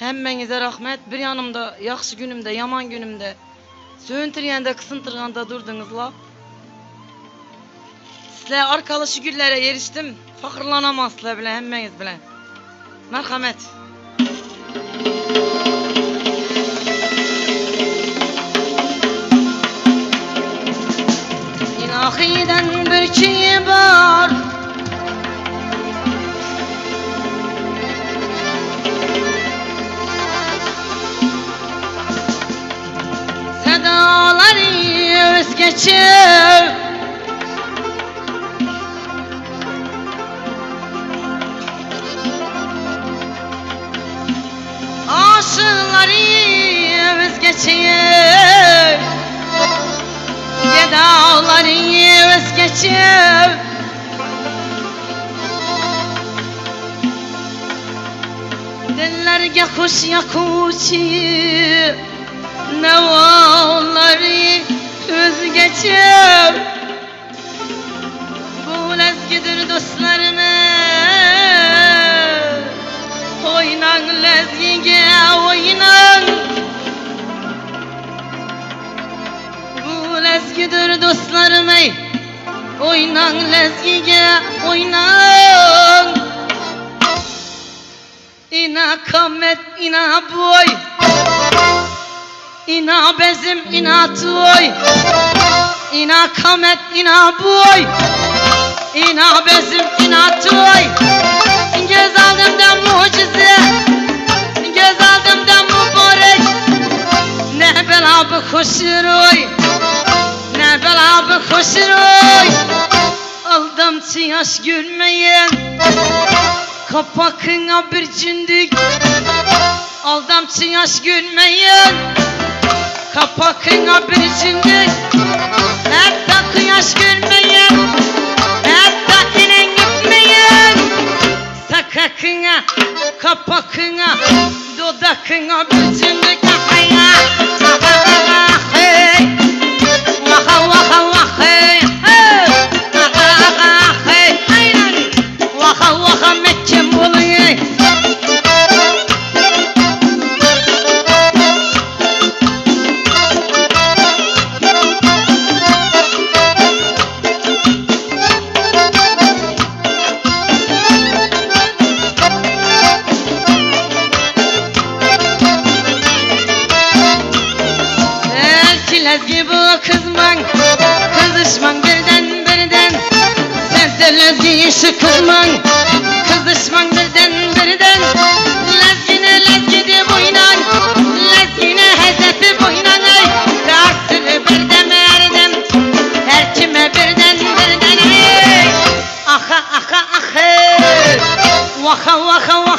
Hemmenize rahmet. Bir yanımda yaxşı günümde, yaman günümde, söğüntürgende, kısıntırganda durdunuzla. Sizle arkalı şu güllere eriştim. Fakırlanamaz sizle bile, hemmeniz bile. Merhamet. İlahiden bir şey var. Sedaları özgeçir. Aşıkları özgeçir. Gedaları özgeçir. Dillerge hoş yakuşi. Nevaları özgeçir. Bu lezgidir dostlarımı. Oynan lezgige oynan. Bu lezgidir dostlarımı. Oynan lezgige oynan. İna kamet ina boy. İna bezim ina toy. İna kamet ina boy. İna bezim ina toy. Göz aldımda mucize. Göz aldımda mübarek. Ne bela bu hoşuroy. Ne bela bu hoşuroy. Aldımçı yaş gülmeyin. Kapakına bir cündük. Aldamçı yaş gülmeyin. Kapakına bir cündük. Hatta kıyaş gülmeyin. Hatta inen gitmeyin. Sakakına, kapakına, dudakına bir cündük. Ahaya, ahaya, hey. Vaha vaha vaha hey. Ahaya, hey. Aynen. Vaha vaha mekkem oluyor. Lezgi bu kızman, kızışman birden. Sen de lezgi işi kızman, kızışman birden. Lezgine de boynan, lezgine hezeti boynan. Dersini birden her kime birden. Aha vaha vaha.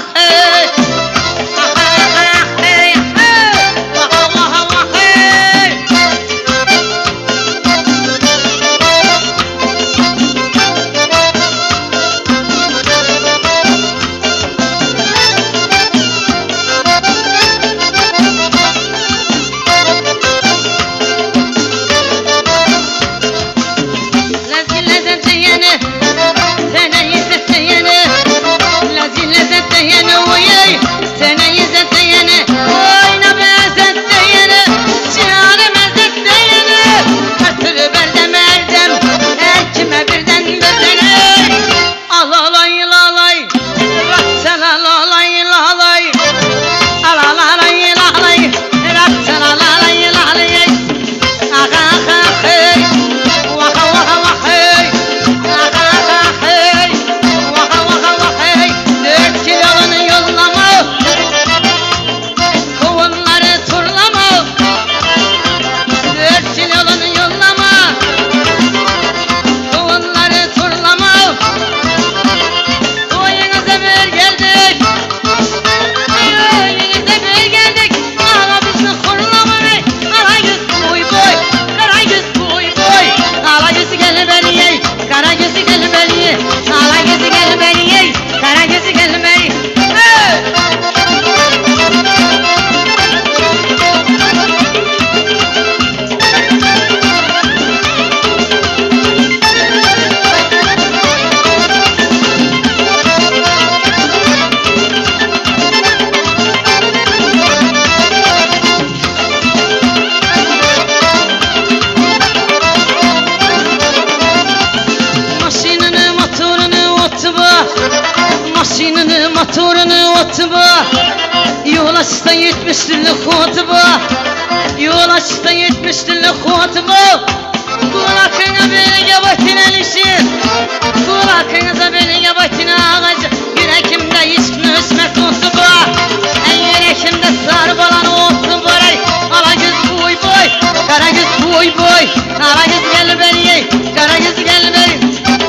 açta 70 türlü hutubu, yol açta 70 türlü hutubu. Kulakına beni yabatın elişir, kulakınıza beni yabatın ağacı. Yürekimde işkini üsmek olsun bu, yürekimde sarı balan olsun bu. Ala göz boy boy, kara göz boy boy, ala göz gel beri, kara göz gel beri.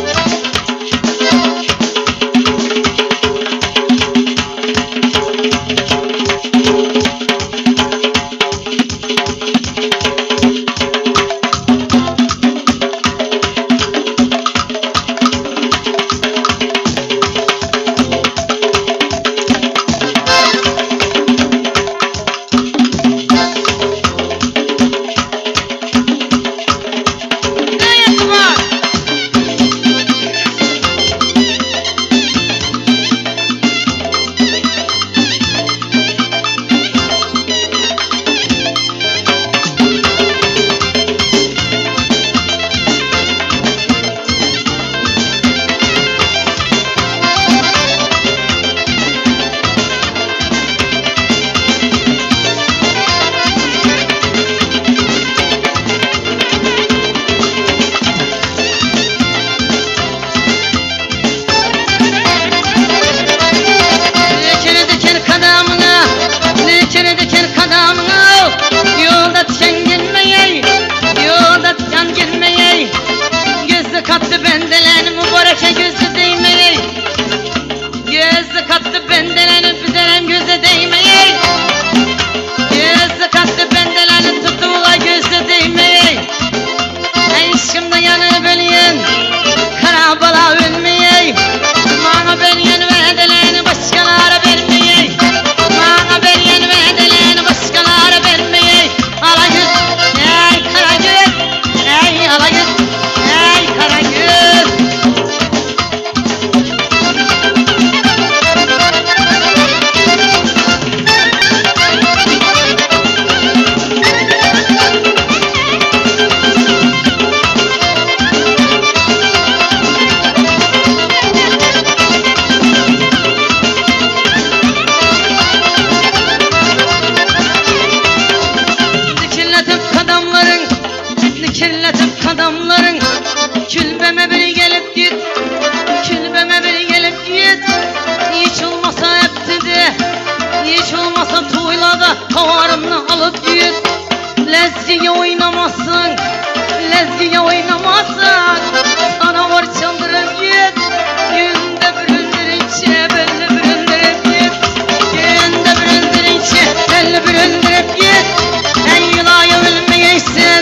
Lezgiye oynamazsın, lezgiye oynamazsın. Sana var çıldırır git, günde büründürünce belli büründürüp git. Günde büründürünce belli büründürüp git. Ey ilaya ölmeyeysin,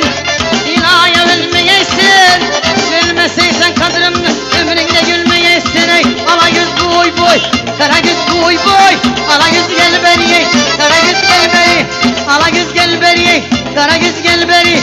ilaya ölmeyeysin. Gülmeseysen kadrımda ömründe gülmeyeysin. Ey ala göz boy boy, kara göz boy boy. Ala göz gel beri, kara göz gel beri. Ala göz gel beri, kara göz gel beri.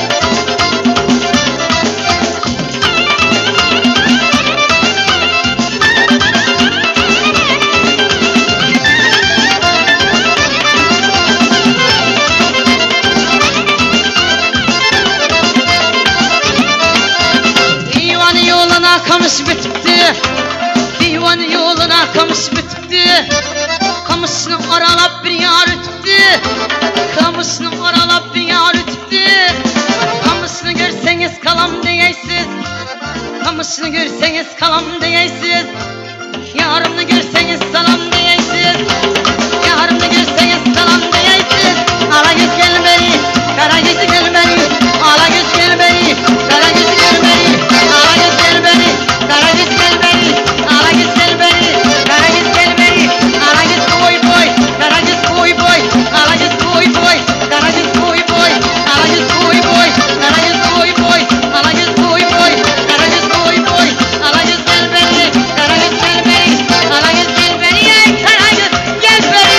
Divan yoluna kamış bitti, divan yoluna kamış bitti. Kamışını aralap bir yar öttü, kamışını aralap bir yar öttü. Kamışını görseniz kalam diyeysiz, kamışını görseniz kalam diyeysiz. Yarımını görseniz salam diyeysiz, yarımını görseniz salam diyeysiz. Ala göz gel beri, kara göz gel beri. Ala göz gel beri, kara göz gel beri. Ala göz gel beri, kara göz gel beri. Ala göz gel beri, kara göz gel beri. Ala göz boy boy, kara göz boy boy. Ala göz boy boy, kara göz boy boy. Ala göz boy boy, kara göz boy boy. Ala göz boy boy, kara göz boy boy. Ala göz gel beri, kara göz gel beri. Ala göz gel beri, kara göz gel beri.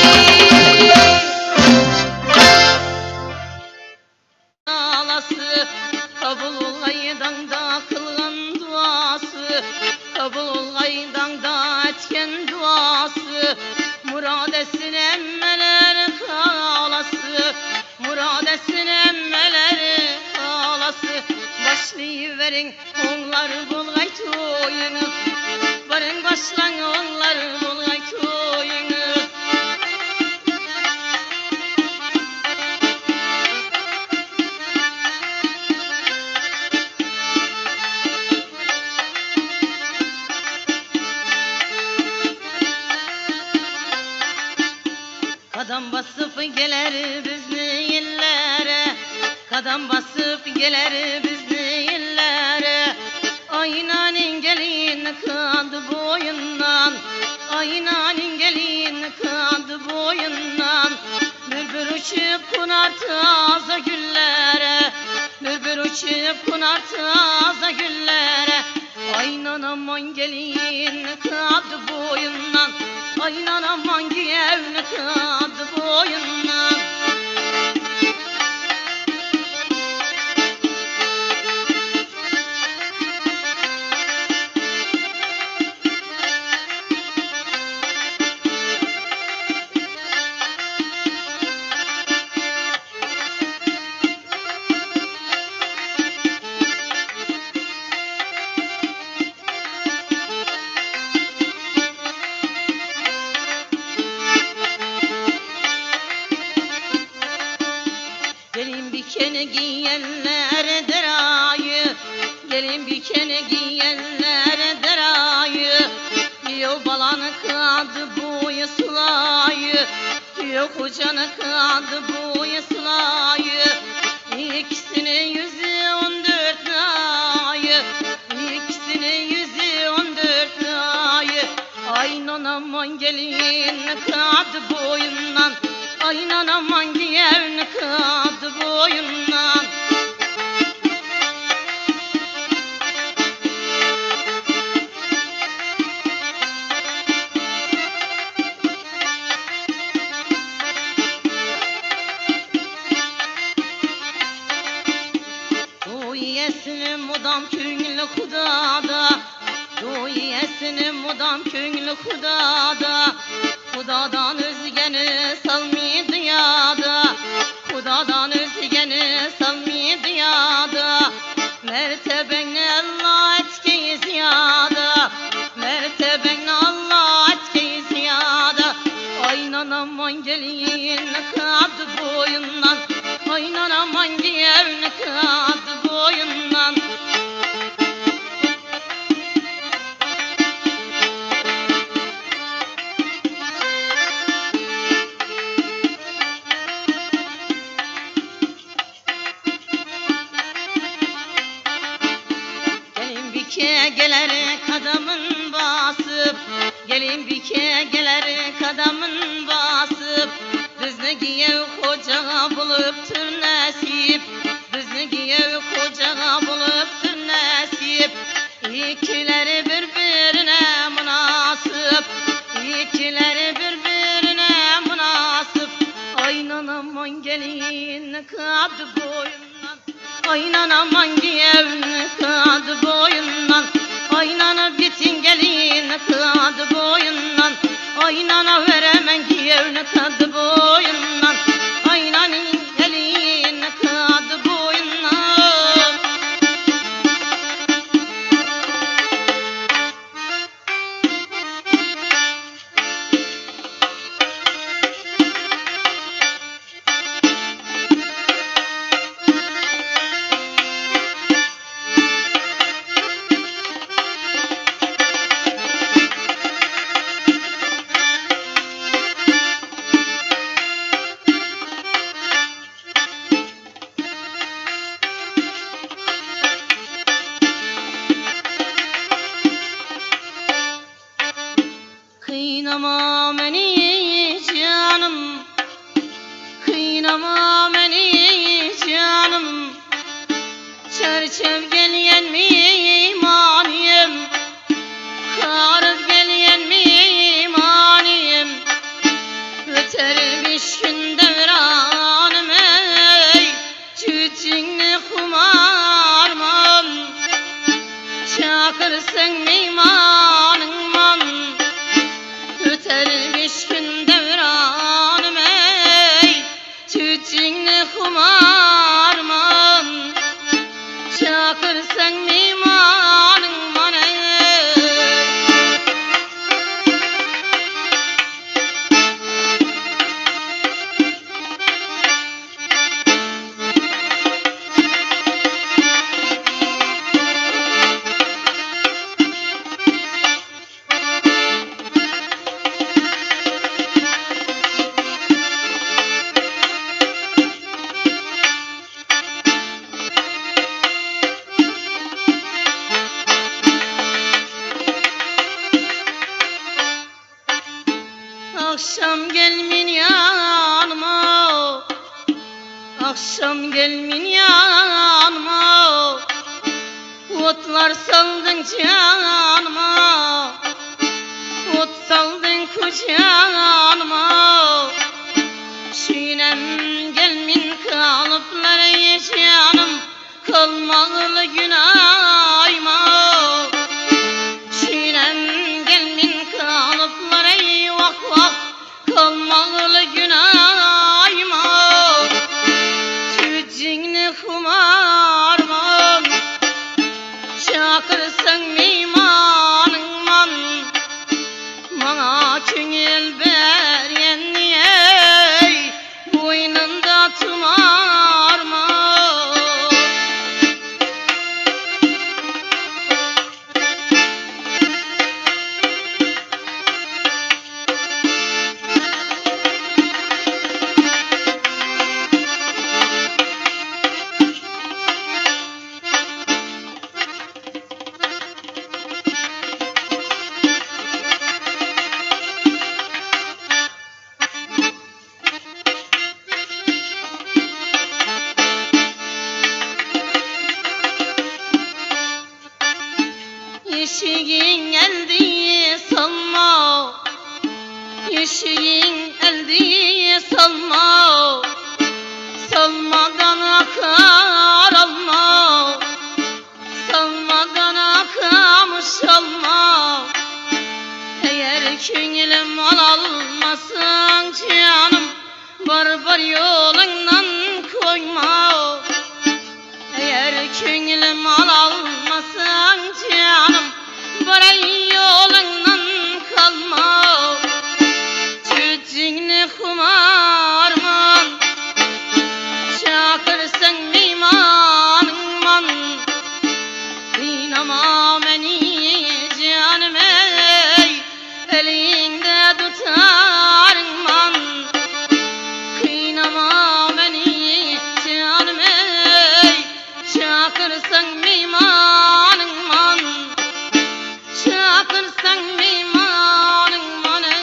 Ağlası kabul olaydan da kılgan duası, kabul olaydan da etken duası. Muradesin emmeler ağlası, muradesin emmeler ağlası. Başlayıverin onlar bulgay toyunuz, varın başlan onlar bulgay toyunuz. Kadam basıp geler bizni illere, kadam basıp geler bizni illere. Aynanin gelin kadı boyundan, aynanin gelin kadı boyundan. Bülbül uçup konar taze güllere, bülbül uçup konar taze güllere. Aynan aman gelin kadı boyundan, aynan aman giyevni kadı boyundan. Gelin bikeni giyenler derayı, gelin bikeni giyenler derayı. Diyor balanı kadı boyu sulayı, diyor kocanı kadı boyu sulayı. İkisinin yüzü 14 ayı, ikisinin yüzü 14 ayı. Aynan aman gelin kadı boyundan, aynan aman giyevni kadı boyundan. Duyesin mudam köngülü hudada, duyesin mudam köngülü hudada. Hudadan özgeni salmaydı yada, Hudadan özgeni salmaydı yada. Mertebenle Allah etkeyi ziyada, mertebenle Allah etkeyi ziyada. Aynan aman gelin kadı boyundan, aynan aman giyevni kadı boyundan. Geler kadamın basıp, gelin bike geler kadamın basıp. Bizni giyev koca buluptur nasip, bizni giyev koca buluptur nasip. İkileri birbirine münasip, ikileri birbirine münasip. Aynan aman gelin kadı boyundan, aynan aman giyevni kadı boyundan. Aynana bitin gelin kadı boyundan, aynana veremen giyevni kadı boyundan. Aynanın gelin kadı boyundan. Kıynama beni canım, kıynama beni canım. Çerçev geliyen mimaniyim, karıp geliyen mimaniyim. Ötermiş gün devranım ey, cücünü kumarman. Çakırsın mimanınman, ötermiş gün devranım ey, cücünü kumarman. Çakırsın mimanınman ey. Akşam gelmin yanıma, otlar saldın canıma, ot saldın kucağıma. Şinem gelmin kalıpları canım, kalmalı günahıma. Şinem gelmin kalıpları vak vak, kalmalı günahıma. Tüccinli kumarman, çakırsan mimanınman, bana köngül beryen ey, boynunda tumarman. Eşiğin eldi salma, eşiğin eldi salma, salmadan akar alma, salmadan akamış alma. Eğer köngülüm al almasın canım, barbar yolundan koyma. Eğer köngülüm al almasın canım, baray yolundan kalma. Tüccinli kumarman, çakırsan mimanınman, inama beni canım ey, elinde tutarınman. Kıynama beni canım ey, çakırsan mimanınman, çakırsan mimanınman ey.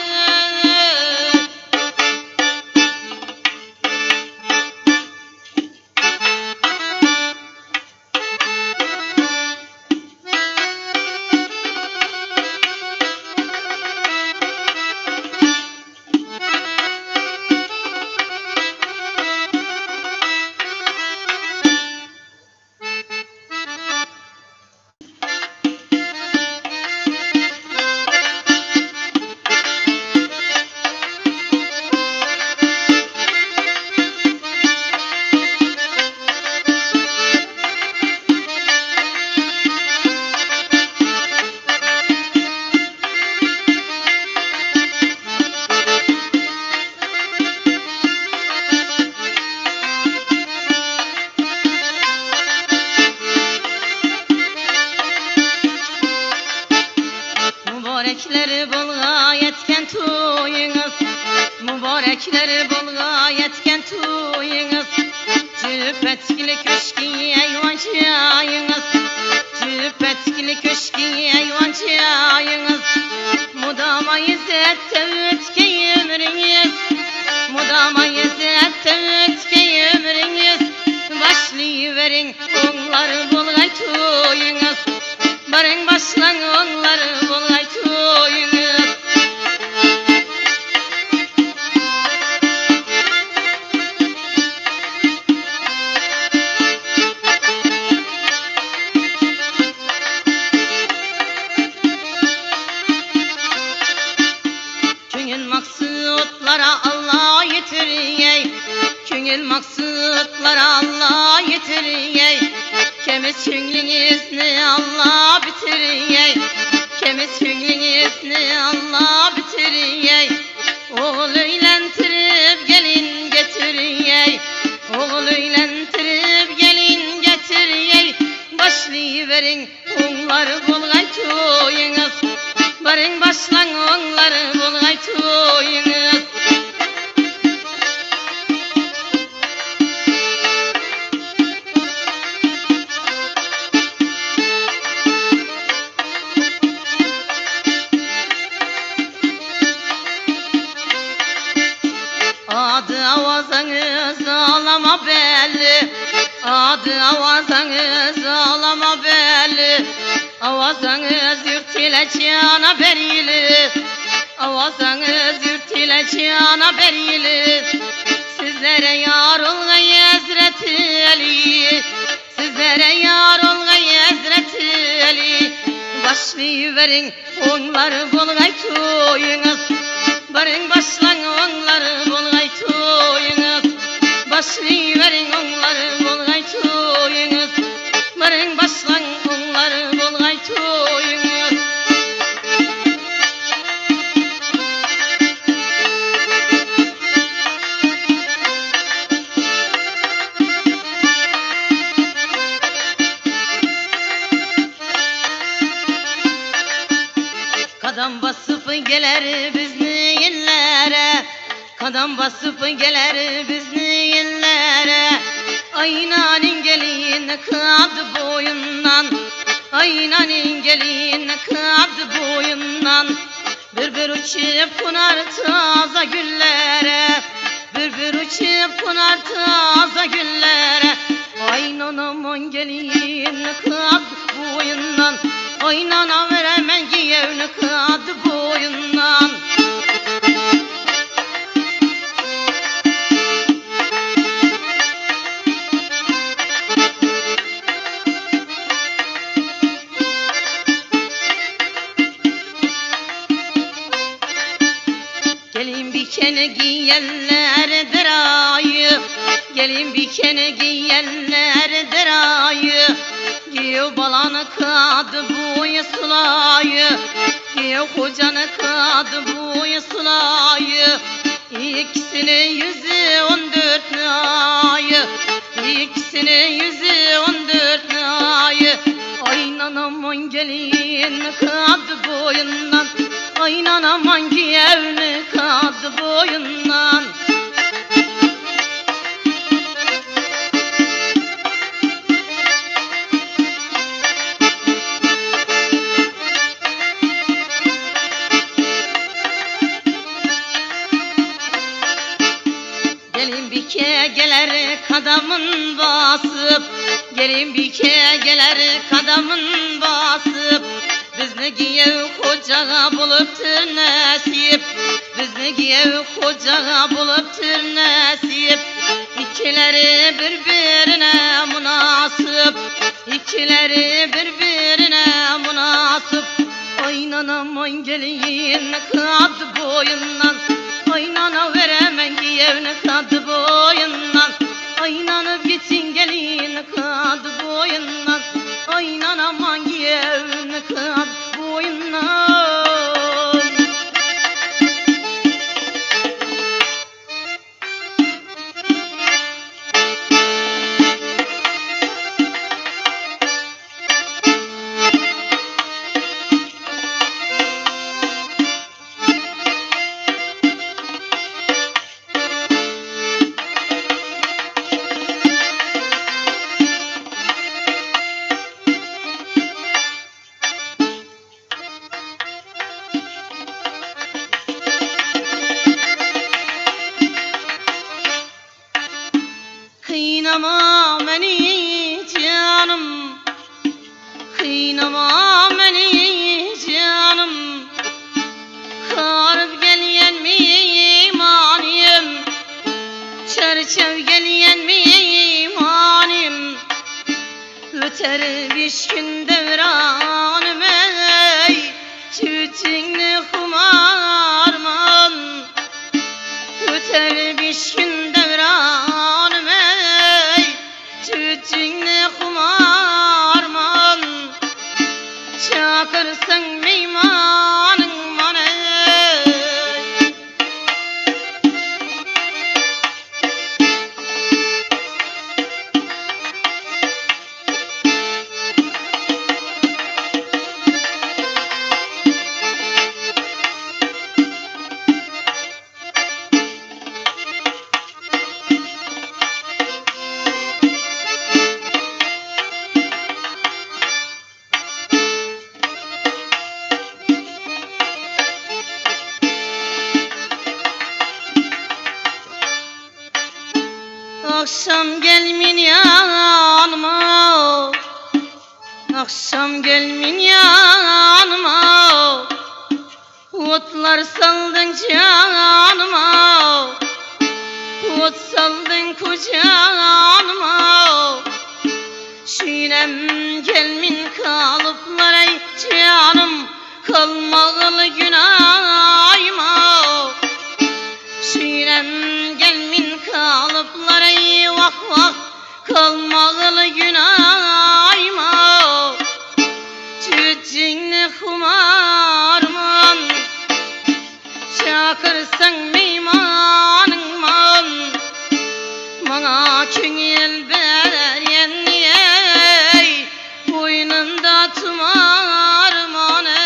Mübarekler bolga yetken toyunuz, mübarekler bolga yetken toyunuz. Cüpetkili köşki ayvancayınız, cüpetkili köşki ayvancayınız. Mudama izzette ötke ömrünüz, mudama izzette ötke ömrünüz. Başlayıverin onlar bolgay toyunuz, barın başlan onlar bolgay toyunuz. Köngül maksutlara Allah yetiriyey, köngül maksutlara Allah yetiriyey. Kemiz köngülünüzni Allah bitiriyey, kemiz köngülünüzni Allah bitiriyey. Oğul eylentirip gelin getiriyey, oğul eylentirip gelin getiriyey. Başlayıverin onlar bolgay toyunuz, barın başlan onlar bolgay toyunuz. Adı avazınız ağlama bel Adı avazanız ağlama belli, avazanız yürtile cana berili, avazanız yürtile cana berili. Sizlere yar olgay Hazreti Ali, sizlere yar olgay Hazreti Ali. Başlayıverin onlar bolgay toyunuz, barın başlan onlar bolgay toyunuz. Başlayıverin onlar bolgay toyunuz, barın başlan onlar bolgay toyunuz. Kadam basıp geler bizni illere, kadam basıp geler bizni illere. Aynanin gelin kıdı boyundan, aynanin gelin kıdı boyundan. Bülbül uçup konar taza güllere, bülbül uçup konar taza güllere. Aynanamın gelin kıdı boyundan, oynana veremen giyevni kıdı boyundan. Gelin bir kene giyenlerdir ayı, gelin bir kene giyenlerdir ayı. Giyo balanı kıdı boyu sulayı, giyo kocanı kıdı boyu sulayı. İkisinin yüzü 14 ayı, ikisinin yüzü 14 ayı. Aynanamın gelin kıdı boyundan, aynanamın giyevni kıdı boyundan. Gelin bir geler kadamın basıp, gelin bir geler kadamın basıp. Bizni giyev kocağa buluptur nasip, bizni giyev kocağa buluptur nasip. İkileri birbirine münasip, ikileri birbirine münasip. Aynanamın gelin kıdı boyundan, aynana veremen giyevni kıdı boyundan. Aynanıp gitsin gelin kıdı boyundan, aynanamın giyevni kıdı boyundan. Kıynama beni canım, kıynama beni canım. Karıp geliyen mi imanım, çerçev geliyen mi imanım. Öter bir gün devranım ey, çütünü kumarman. Öter bir gün devranım ey, çütünü kumarman. Çakırsın meymanın bana ey. Akşam gelmin yanıma, akşam gelmin yanıma, otlar saldın canıma, ot saldın kucağıma. Şinem gelmin kalıplar ey canım, kalmalı günahıma. Şinem gelmin kalıplar ey vah vah, kalmalı günahıma. Cüccinli humarman, çakırsan meymanınman, bana köngül beren ey, boynunda tumarman ey.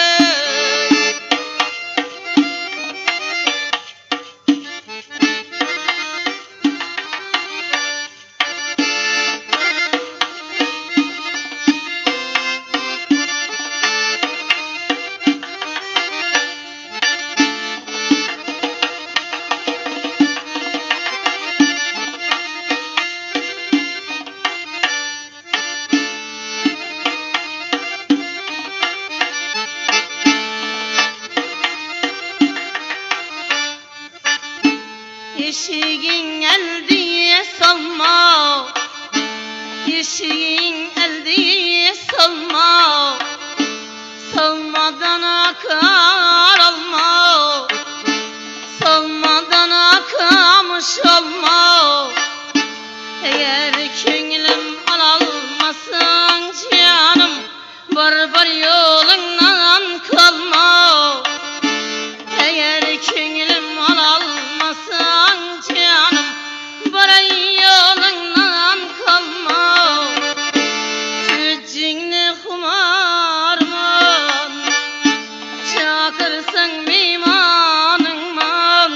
Eşiğin eldiye salma, eşiğin eldiye salma, salmadan akar alma, salmadan akamış olma. Eğer köngülüm alalmasın canım, barbar yolundan kalma. Eğer köngülüm alalmasın canım, baray yolundan kalma. Cüccinli humarman, çakırsan meymanınman,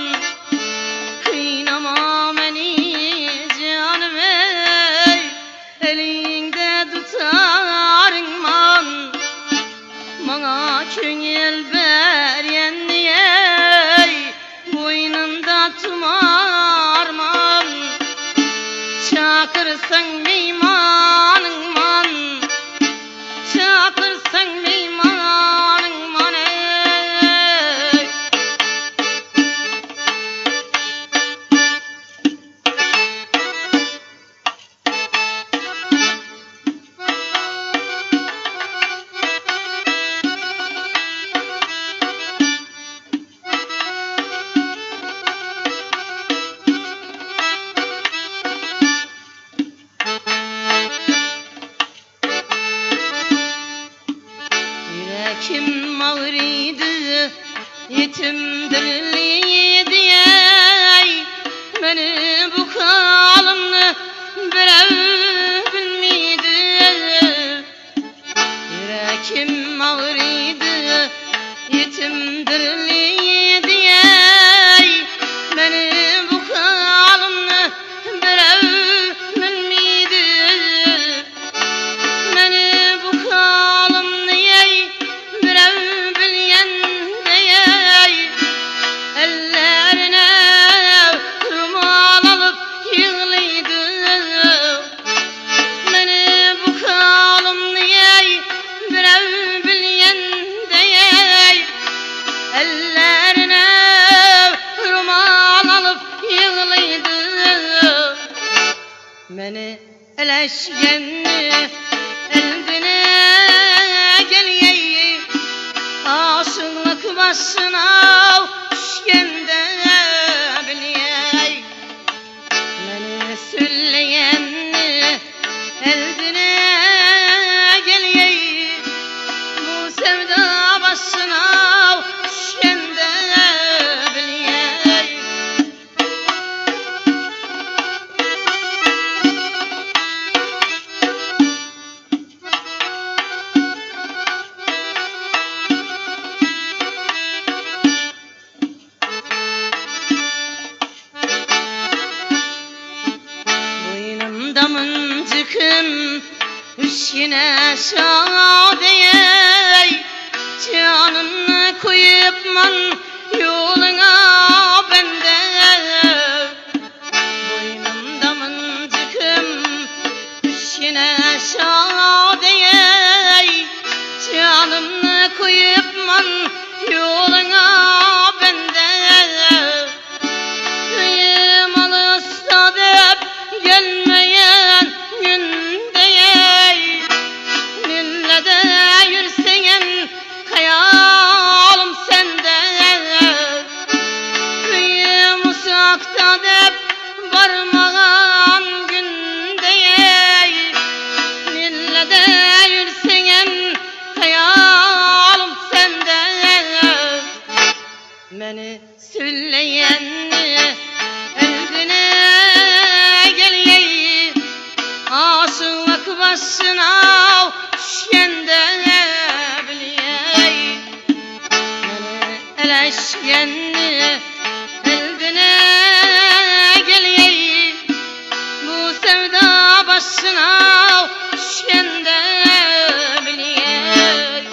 kıynama beni canım ey, elinde tutarınman. Bana köngül beren ey, boynunda tumarman, çakırsan meymanınman, çakırsan meymanınman ey. Yüreğim ağrıydı, yetimdirliydi ey, beni bu halımla bilev bilmiydi. Yüreğim ağrıydı, yetimdirliydi ey, beni bu halımla bilev bilmiydi. Beni bu halımla ey, bilev bilyen ey, ellerine rumal alıp yığılıydı. Beni bu halımla ey, bilev bilyen ey, ellerine rumal alıp yığılıydı. Beni eleşkenli eldine geliyey, aşıklık başına düşkende biliyey. Beni söyleyenli eldine geliyey, bu sevda başına düşkende biliyey. Boynumda mıncıkım, üstüne şadiyey, canını koyupman yoluna bende. Boynumda uzakta dep varmağan gündey Nillede yürseyen hayalım sende Meni söyleyen eldine geliyey Aşık başına şende biliyey Meni eleşken eldine geliyey Bu sevda başına şende biliyey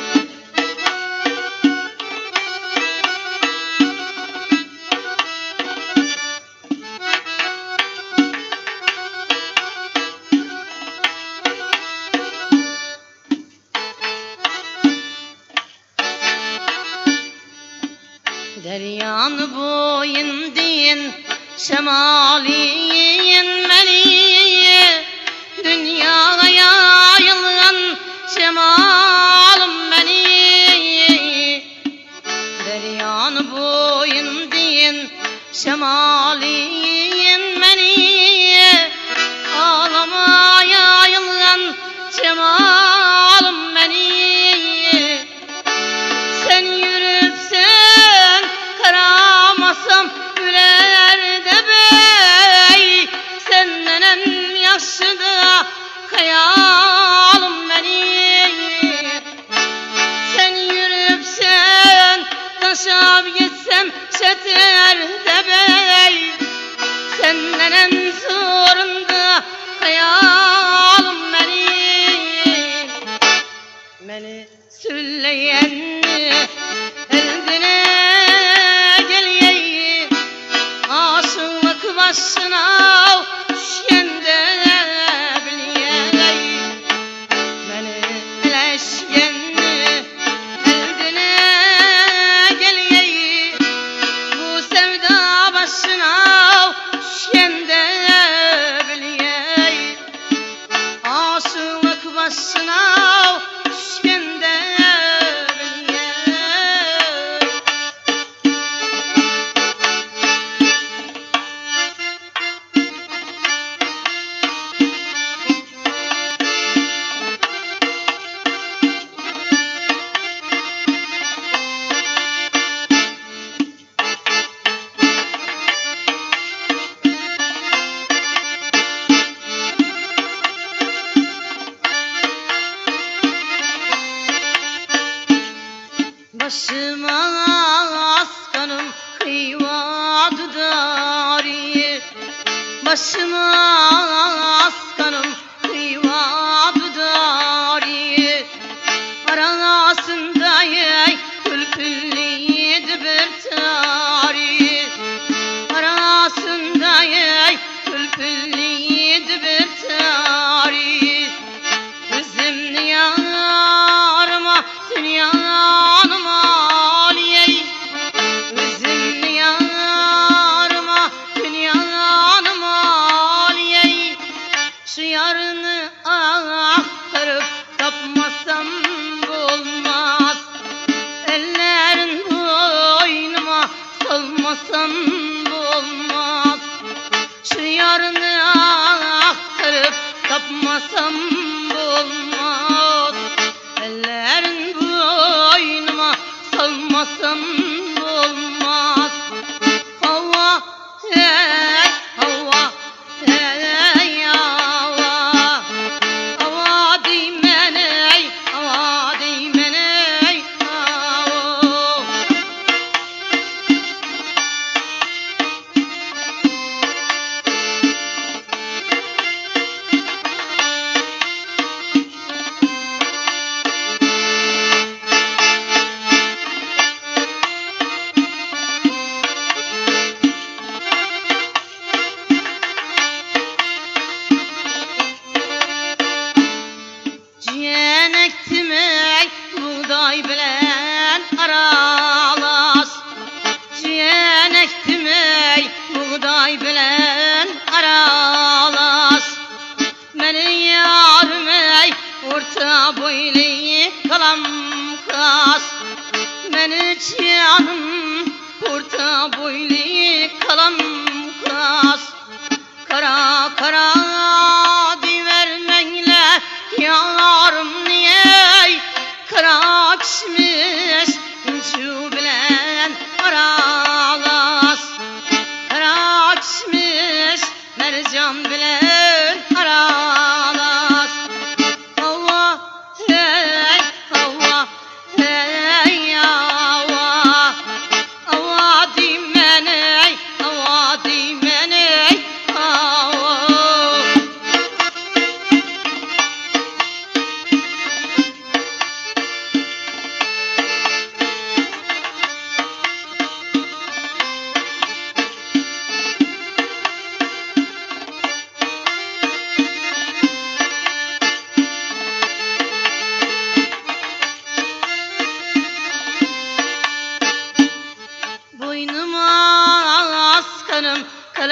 Deryan boyundayın şemaliyin beni Dünyaya yayılan şemalım beni Deryan boyundayın şemaliyin beni Ağlama yayılan şemalım beni Sen yürüpsen karamasam yüreğerde bey Senden en yaşlıda hayalım beni Sen yürüpsen taşab gitsem şeterde bey Senden en zorunda hayalım beni Meni söyleyen eldine geliyey Aşık başına şende biliyey Meni eleşken eldine geliyey Bu sevda başına şende biliyey Aşık başına şende biliyey Başıma askanım kıyva dudari Başıma askanım kıyva dudari Arasında yey külkülliydi bir tari Arasında yey külkülliydi bir tari Üzüm yarıma dünyanım aliyey Üzüm yarıma dünyanım aliyey Şu yarını aktarıp tapmasam bulmaz Ellerin boynuma salmasam bulmaz Şu yarını aktarıp tapmasam bulmaz Ellerin boynuma salmasam bulmaz Hava hey hava hey hava Hava değmen ey hava değmen ey hava mercan bilen aralas. Hava hey, hava hey, hava, hava dimeney, hava dimeney, hava. Boynuma askarım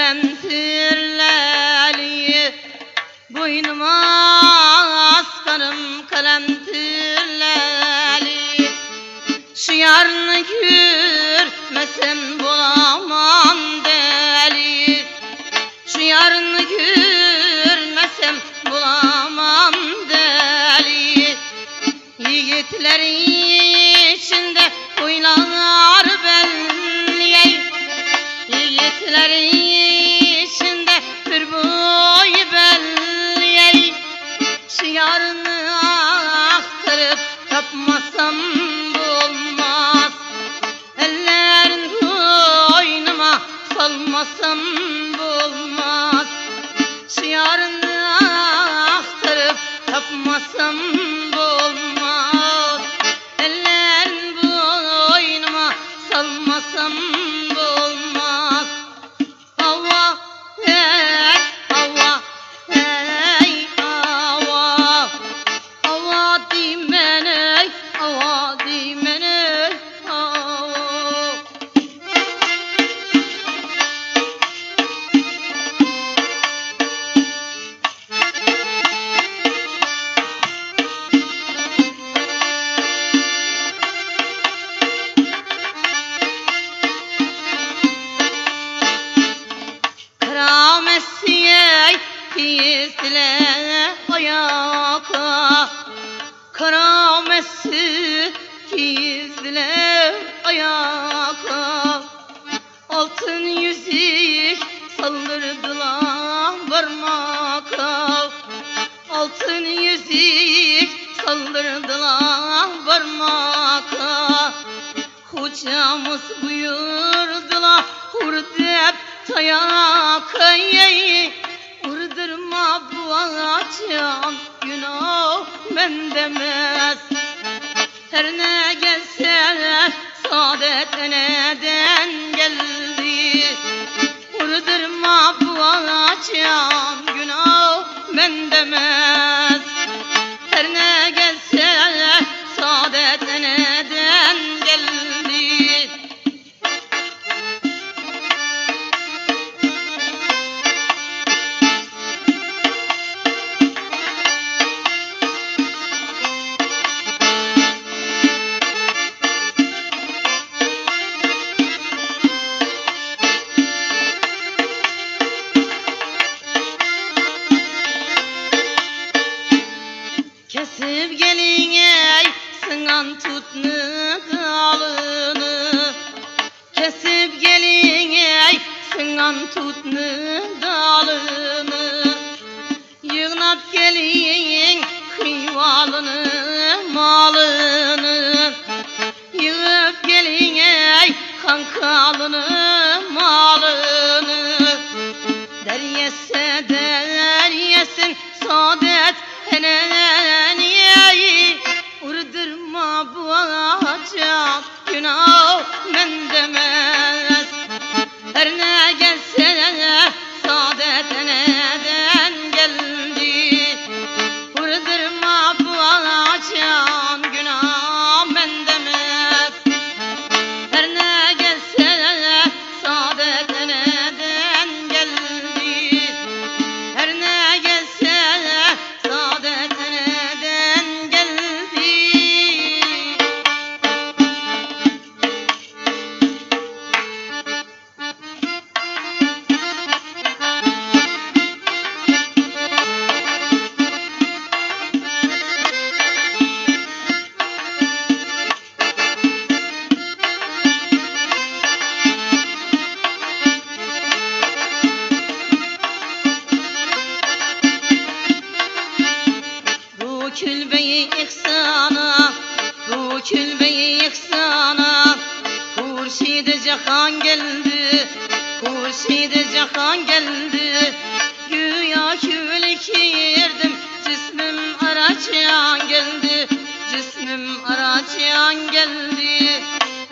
kalemtirleli, boynuma askarım kalemtirleli. Şu yarını görmesem bulamam deli, şu yarını görmesem bulamam deli. Yiğitler içinde oynar belli, yiğitler içinde bir boy belli. Şu yarını aktarıp tapmasam bulmaz, ellerin boynuma salmasam bulmaz. Şu yarını aktarıp tapmasam bulmaz, ellerin boynuma salmasam bulmaz. Hava hey, hava hey, hava, hava dimeney, hava dimeney, hava. Karamesiyey tizle ayaka, karamesi tizle ayaka. Altın yüzük saldırdılar parmaka, altın yüzük saldırdılar parmaka. Hocamız buyurdular hurdep tayakayı, vurdurma bu ağaçtan günah ben demez. Her ne gelse saadet neden geldi, vurdurma bu ağaçtan günah ben demez. Her ne gelse saadet neden geldi. Kesip gelin ey sınan tutnu dalını, kesip gelin ey sınan tutnu dalını. Yığnap gelin kıyvalını malını, yığıp gelin ey kankalını malını. Deryese deryesin saadet eneniyeyi, vurdurma bu ağaca günah ben demez. Her ne gelse saadet neden geldi, vurdurma bu ağaca günah ben demez. Her ne gelse külbeyi ihsana, bu külbeyi ihsana. Hurşid-i Cahan geldi, Hurşid-i Cahan geldi. Güya külkirdim, cismim araçyan geldi, cismim araçyan geldi.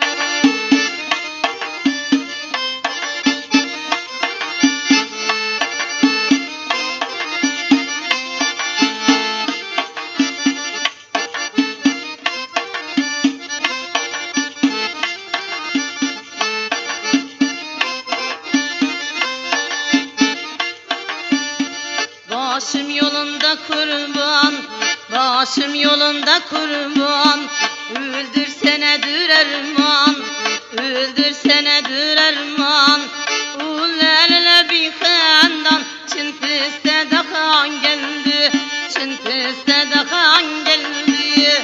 Başım yolunda kurban, başım yolunda kurban. Öldürsenedir erman, öldürsenedir erman. Ulelele bir xandan, Çin piste de xan geldi, Çin piste de xan geldi.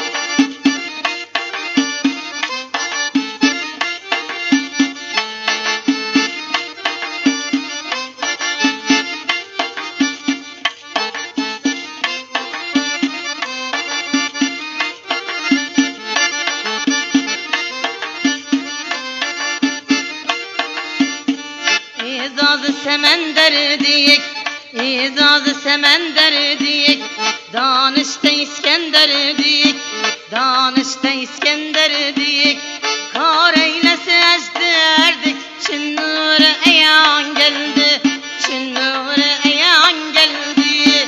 İzaz-ı semender diyek, İzaz-ı semender diyek. Danışta İskender diyek, Danışta İskender diyek. Kar eylese ejderdik, Çin nuru eyan geldi, Çin nuru eyan geldi.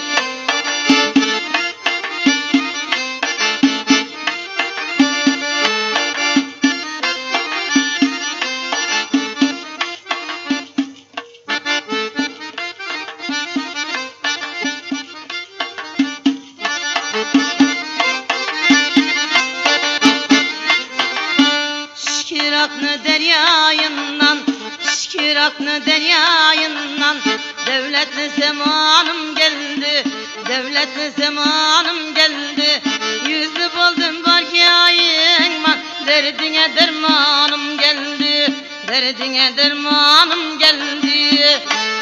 Şükür aklı deryayından, şükür aklı deryayından. Devletli zamanım geldi, devletli zamanım geldi. Yüzü buldum var yayınman, derdine dermanım geldi, derdine dermanım geldi.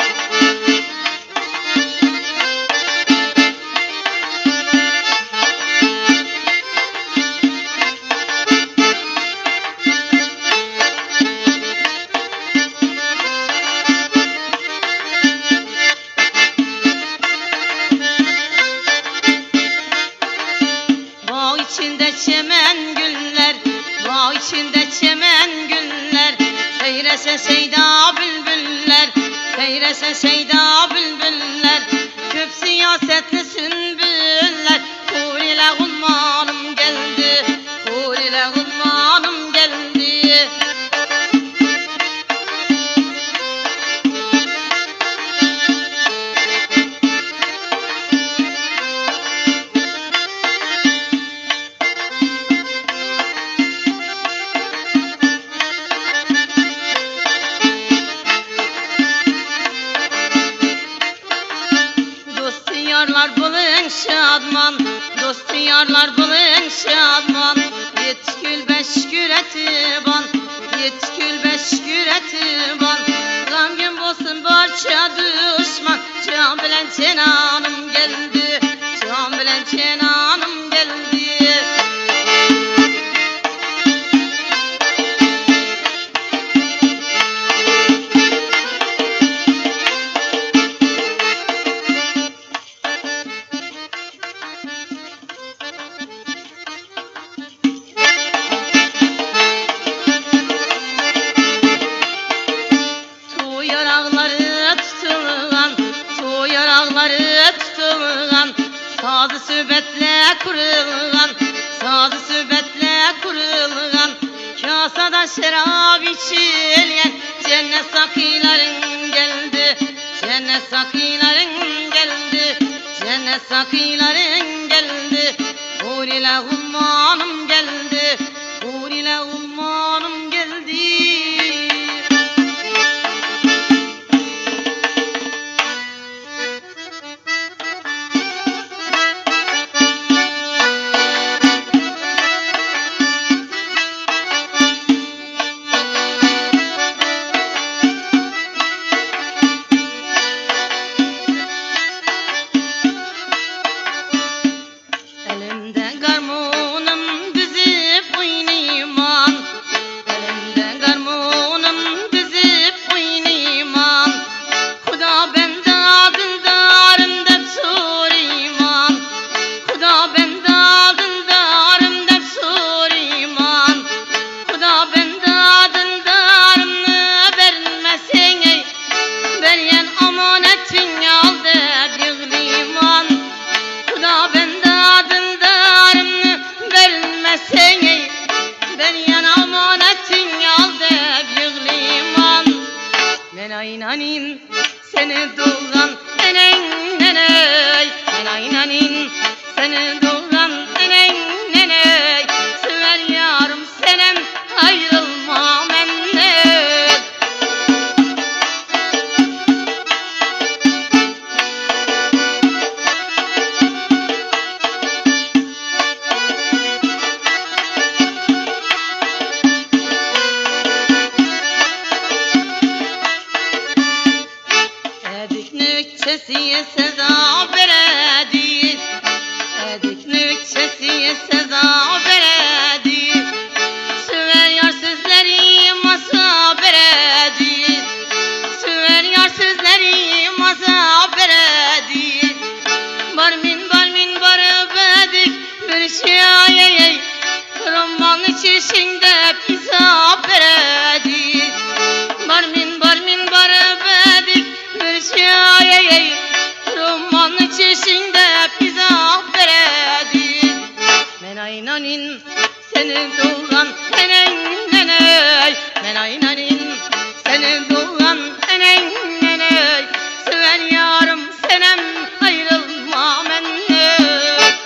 Bağ içinde çemen güller, bağ içinde çemen güller. Seyrese seyda bülbüller, seyrese seyda bülbüller. Köp siyasetli sünbüller. Kur ile gulmanım geldi, kur ile gulmanım geldi. Dost yarlar bulun şadman, dost yarlar bulun şadman. Yetkül beşkür etiban, yetkül beşkür etiban. Gam gün bolsun barça düşman, can bilen cenanım geldi, can bilen cenanım geldi. Tu yarağları tutulgan, tu yarağları tutulgan. Sazı sübetle kurulgan, sazı sübetle kurulgan. Kasada şarap içilyen, cennet sakilerin geldi, cennet sakilerin geldi, cennet sakilerin geldi. Hur ile ummanım geldi, hur ile ummanım geldi. seni doğuran enen neney. Nenay nanin seni doğuran enen neney. Sever yarım senem ayrılma menden. Edik nükçesiye seza veredi, edik nükçesiye seza veredi. Süver yar sözleri masa veredi, süver yar sözleri masa veredi. Barmin barmin barbedik bir şiyayey, roman çişinde pisa veredi. Barmin barmin barbedik bir şiyayey, roman çişinde pisa veredi. Menay nanin seni doğuran enen neney. Menay nanin seni doğuran enen neney. Sever yarım senem ayrılma menden.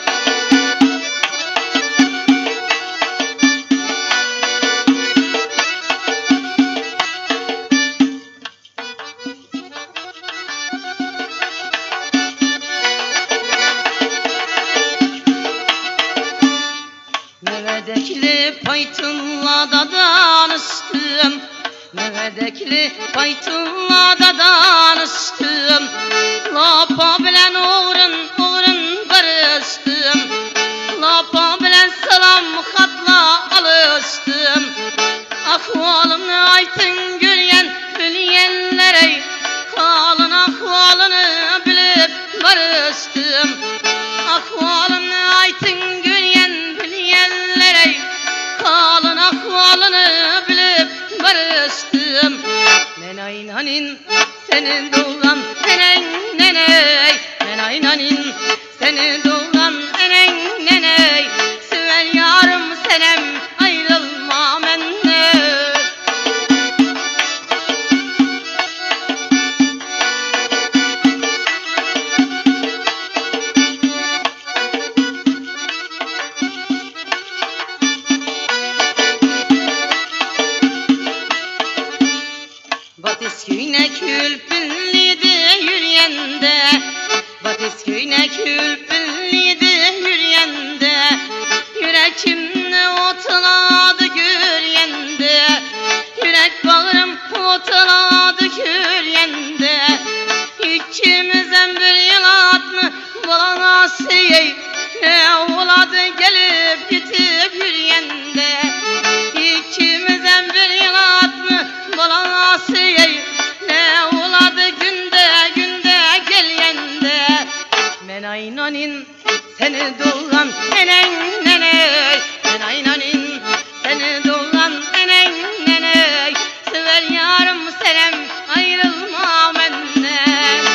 Mevedekli paytunla da danıştım, mevedekli paytunla da danıştım. Lapa bilen uğrun barıştım, lapa bilen salam hatla alıştım. Ahvalımı aytın gülyenlere, halın ahvalını bilip barıştım. Ahvalımı aytın gülyenlere, halın ahvalını bilip barıştım. Menay nanin seni doğuran enen neney. Menay nanin seni doğuran enen neney. Sever yarım senem ayrılma menden. Batis köyüne külpünliydi yürüyende, Batis köyüne külpünliydi yürüyende. Yürekimde otladı güryende, yürek bağrım otladı güryende. İkimizden bir yıl atma bana siyey, ne oladı gelip gitip yürüyende. İkimizden bir yıl atma bana siyey, ne oladı günde gelyende. Menay nanin seni doğuran enen neney. Menay nanin seni doğuran enen neney. Sever yarım senem ayrılma menden.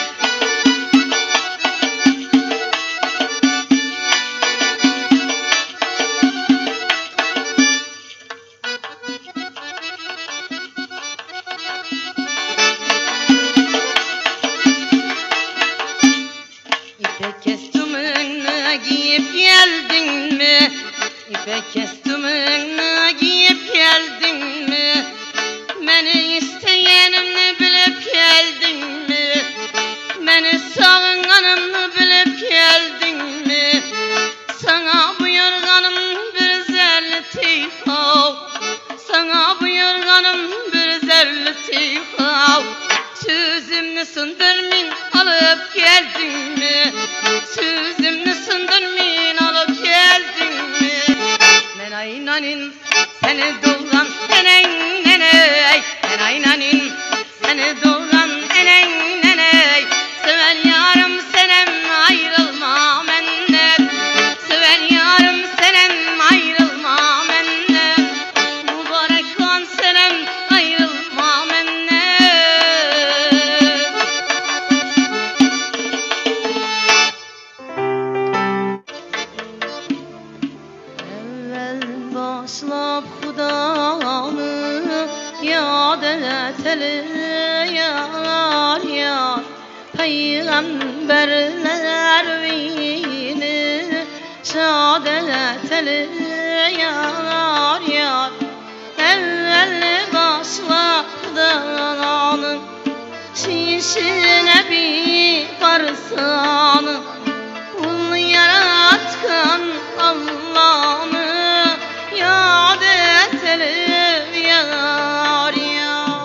İpek kestumunu giyip geldin mi? İpek kestumunu giyip geldin mi? Beni isteyenimni bilip geldin mi? Beni sağınganımni bilip geldin mi? Sana buyurganım bir zerleti hav, sana buyurganım bir zerleti hav. Sözümni sındırmin alıp geldin mi? Sözümni sındırmin alıp geldin mi? Menay nanin seni doğuran enen neney. Menay nanin seni doğuran enen neney. Sever yarım senem ayrılma menden. Sever yarım senem ayrılma menden. Mübarek olan senem ayrılma menden. Başlap Xudamı yad eteli yar yar. peygamberler vini şadeteli yar yar evvel başladı'nın şişine bir parsanı ul yaratkan Allah'ını yad edelim yar yar.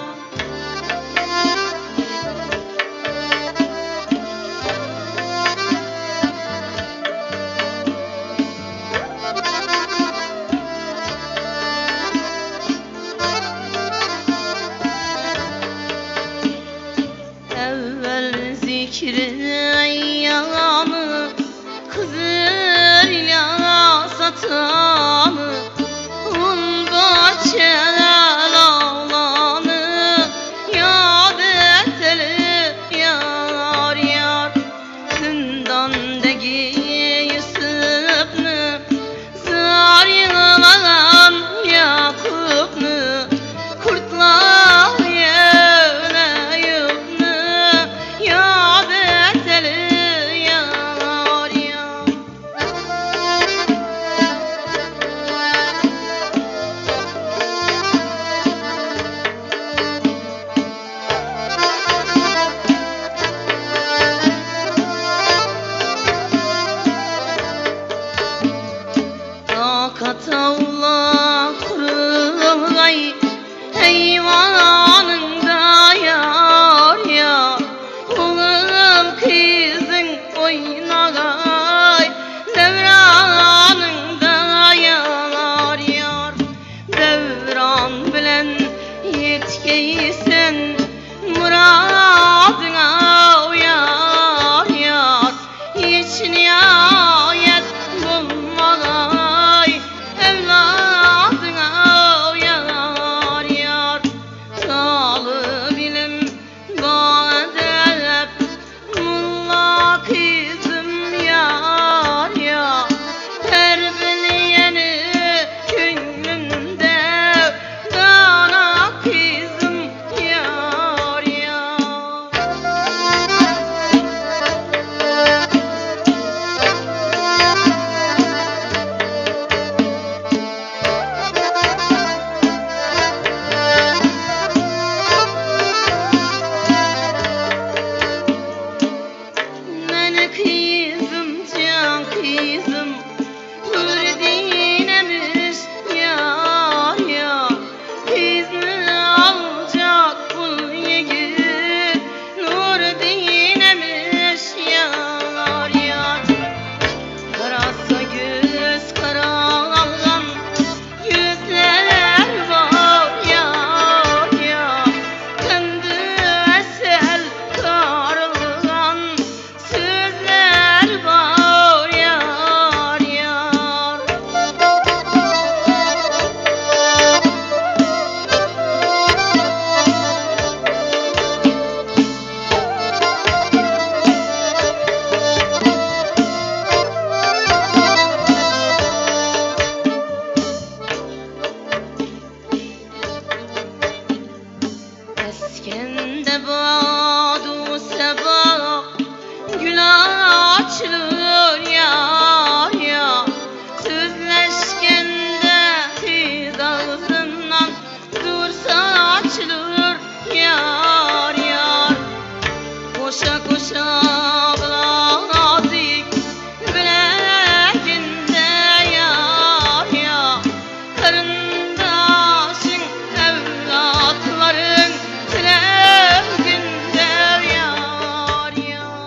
Evvel zikri ayyanı kızıyla satanı un bahçeler ağlanı yad edelim yar yar. Zindandaki Yusuf'nu zar yılan Yakup'nu kurtlar yerine yıpnı yad edelim yar yar. Akatavla kurulay eyvanında yar yar. Oğlum kızın oynagay devranında yar yar. Devran bilen yetkeysen muradına yar yar. Hiç nihayet bulmagay evladına yar yar. Talibim badep mulla kızım yar yar. Terbileyeni könlümde dana kızım yar yar. Meni kızım can kızım Hürdinemiş yar yar. Kızını alacak bu yigit Nurdinemiş yar yar. Karasa göz karalgan yüzler var yar yar. Kendi esel karılgan sözler var yar yar. Eskende badu sabah gül açılır yar yar. Sözleşkende tiz ağzından dur saçılır yar yar. Koşa koşa bilazik bilekinde yar yar. Karındaşın evlatların sevginde yar yar.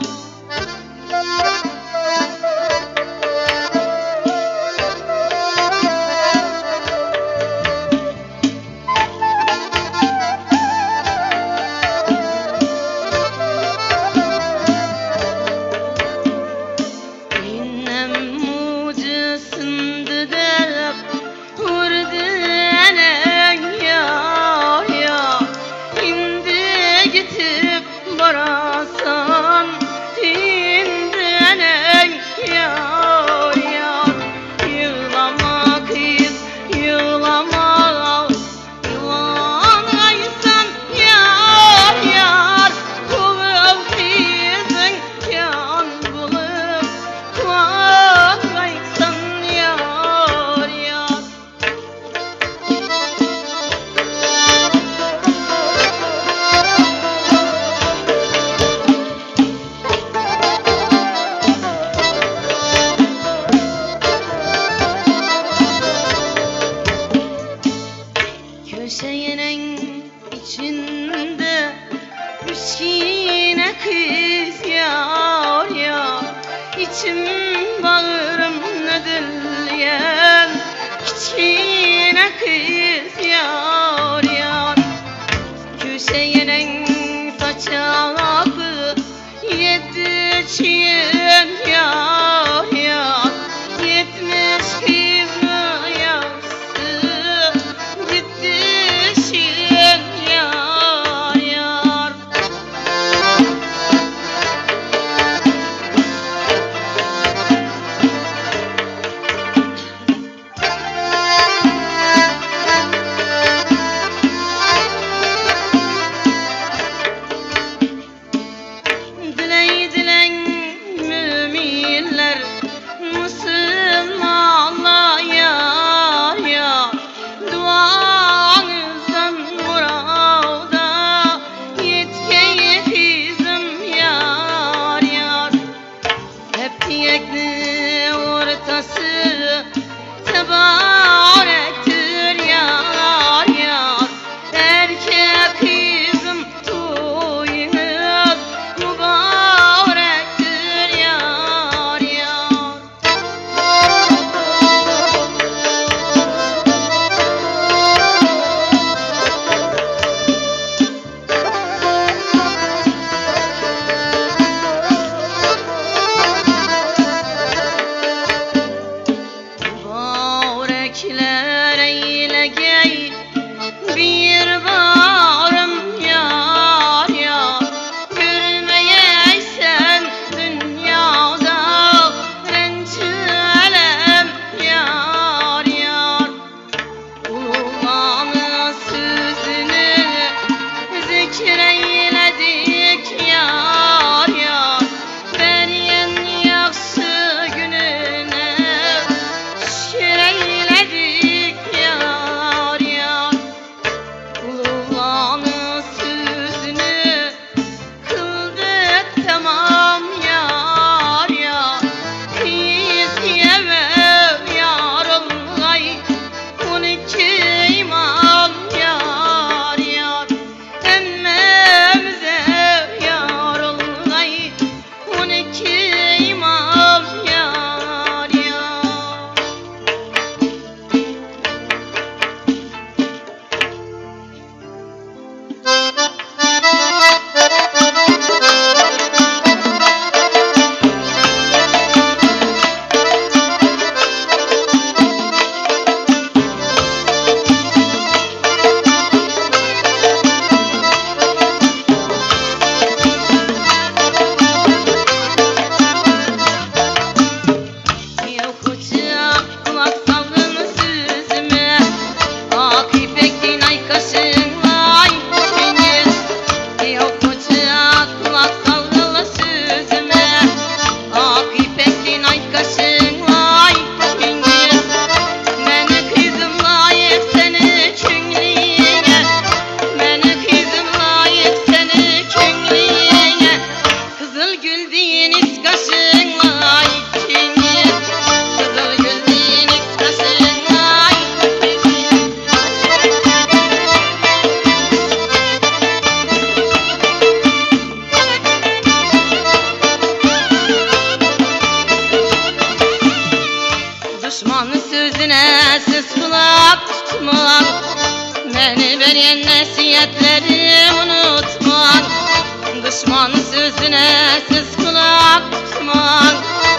Düşman sözüne siz kulak tutman,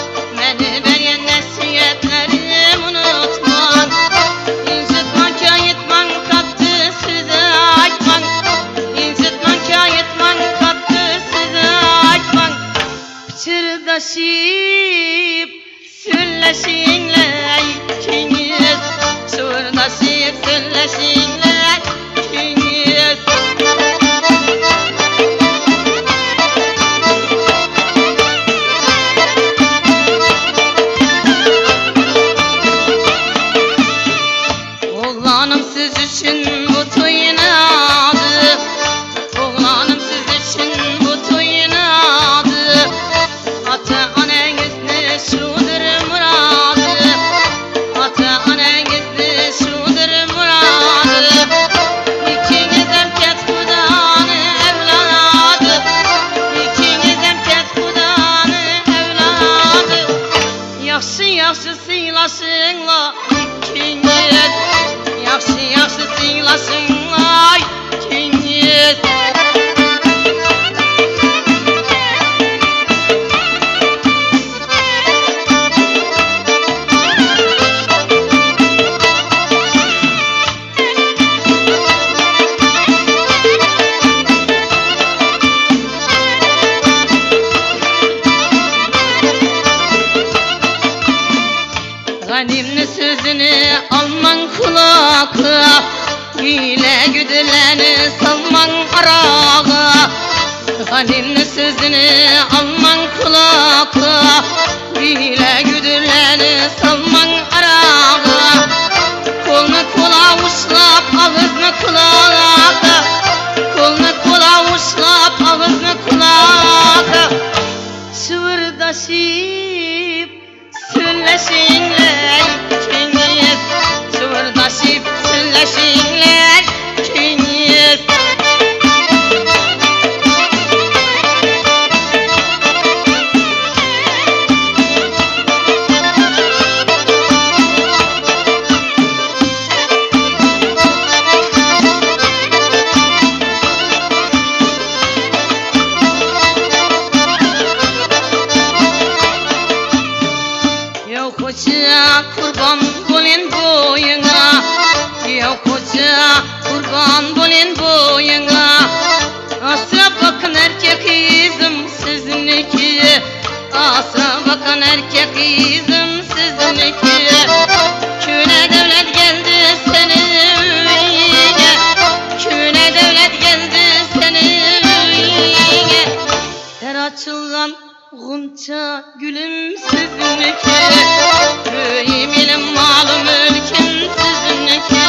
beni veren nesiyetlerim unutman. İncitman, kayıtman, kattı size aytman. İncitman, kayıtman, kattı size aytman. Pıçırdaşıp sürleşinler ikiniz, sırdaşıp sürleşinler ikiniz. Oğlanım siz için bu toyun adı, oğlanım siz için bu toyun adı. Ata anenizde şudur muradı, ata anenizde şudur muradı. İkiniz emket Kudanı evladı, ikiniz emket Kudanı evladı. Yaxşı yaxşı sıylasınla ikiniz, yaxşı yaxşı sıylasınlar ikiniz. güdürleni salman arağa, halinin sözünü alman kulağa, bile güdürleni salman arağa, kolunu kulağa uçlap ağızını kulağa, kolunu kulağa uçlap ağızını kulağa, sıvırdaşıp söyleşinler kiniz, sıvırdaşıp söyleşinler kiniz. Koca kurban bolin boyuna, ya koca kurban bolin boyuna. Asra bakın erkek izim sizinki, asra bakın erkek izim sizinki. Küne devlet geldi senin öyine, küne devlet geldi senin öyine. Der açılgan gunça gülüm sizinki, köyümün malım mülküm sizinki.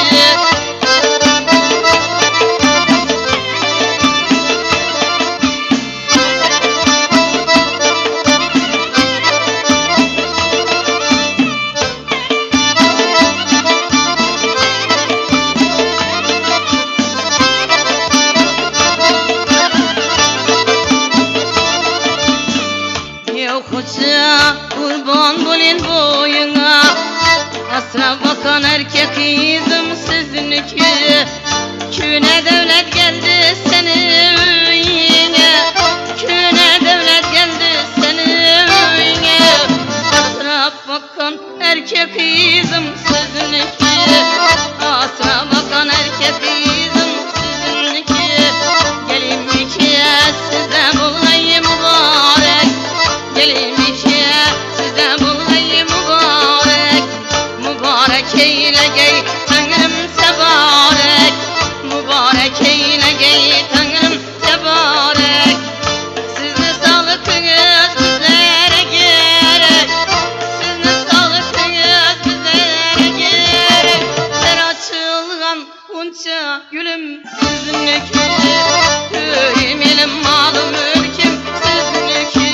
Koca kurban bolin boyuna, asra bakan erkek izim sizinki. Küne devlet geldi senin öyine, küne devlet geldi senin öyine. Asra bakan erkek izim sizinki, asra bakan erkek izim sizinki. Gelin ki size bulayım mübarek, gelin ki size bulayım mübarek, mübarek eyle gey Tanrım tebarek, mübarek eyle gey Tanrım tebarek. Sizin sağlıkınız bizlere gerek, sizin sağlıkınız bizlere gerek. Ser açılgan unça gülüm sizinki, köyümün malım mülküm sizinki.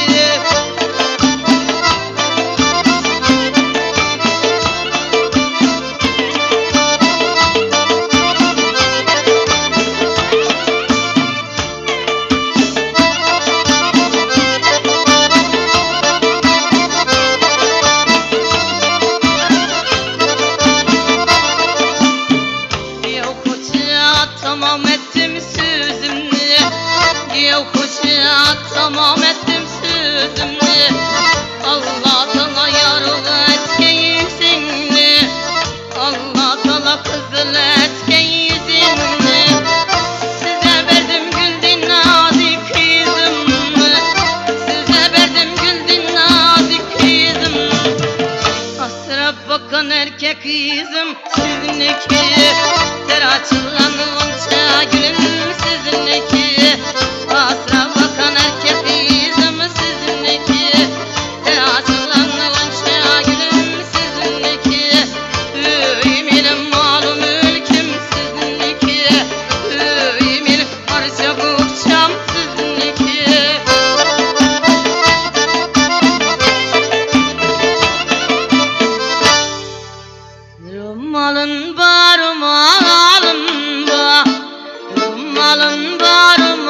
Tamam ettim sözümü, ya koca tamam ettim sözümü. Allah sana yarı etkeyizini, Allah sana kızıl etkeyizini. Size verdim güldün nazik kızım, size verdim güldün nazik kızım. Asra bakan erkek kızım sizinki, ter açılan onca gülüm sizinki. Asra bakan erkek kızım sizinki, ter açılan onca gülüm sizinki. Köyümün malum mülküm sizinki, köyümün harca buğçam sizinki. Rumalın var, rumalın var, rumalın var,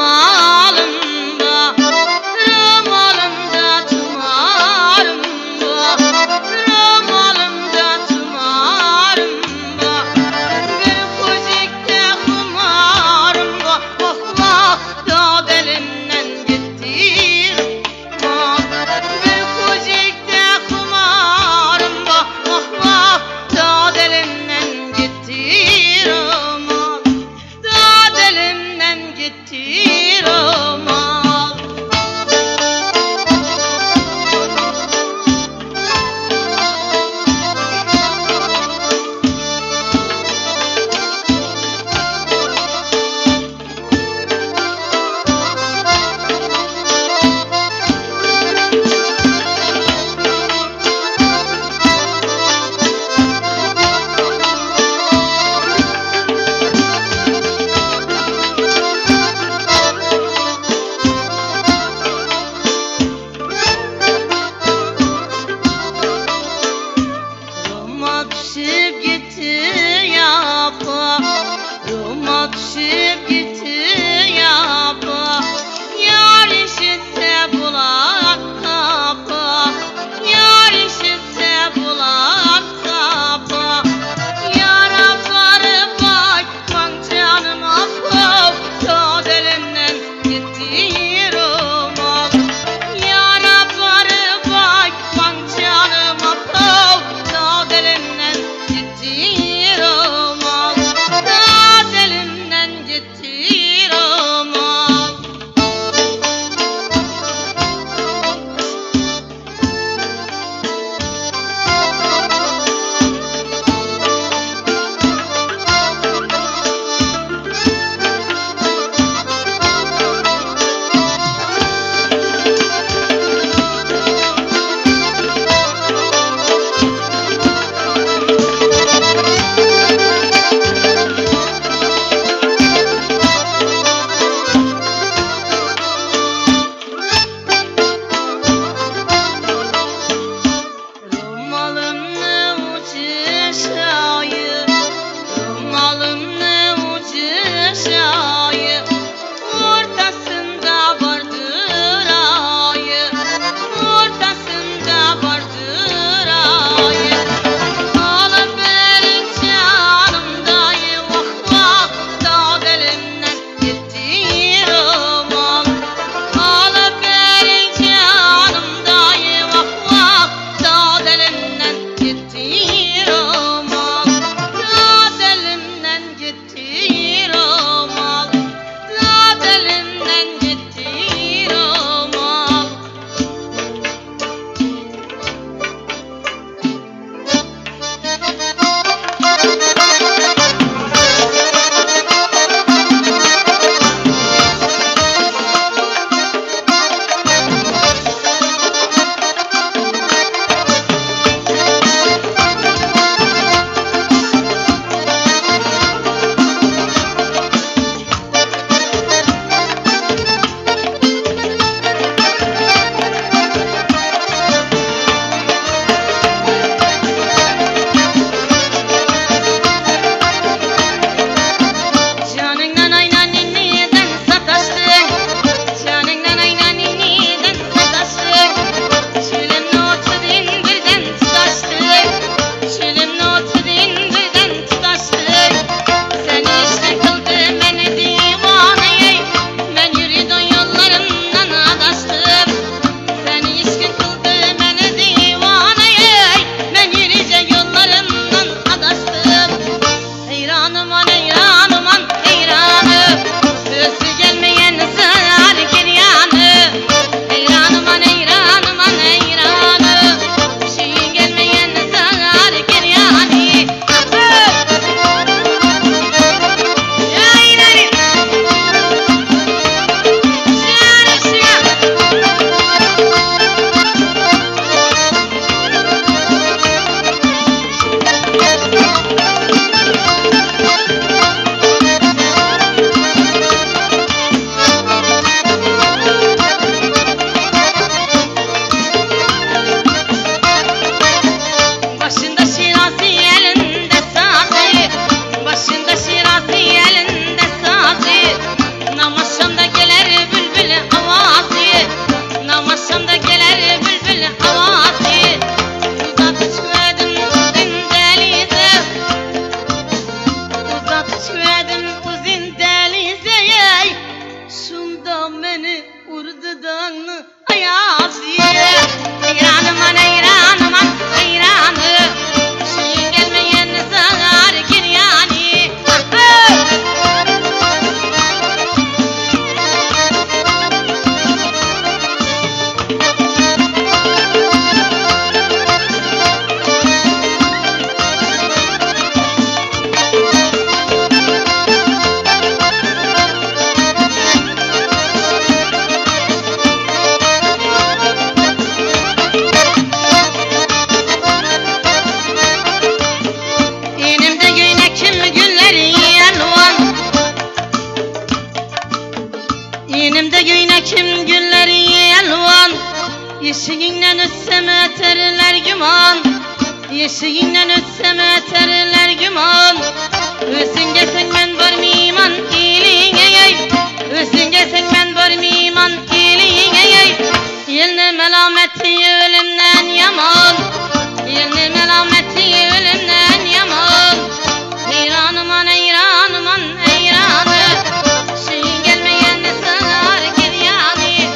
Yeşiğinden ötsem öterler güman, yeşiğinden ötsem öterler güman. Özün gelsen ben varmıyman iyiliğe, özün gelsen ben varmıyman iyiliğe. Yelne melameti ölümden yaman, yelne melameti ölümden yaman. Heyranım an heyranım an heyranı, şeyin gelmeyen de sığar giryani.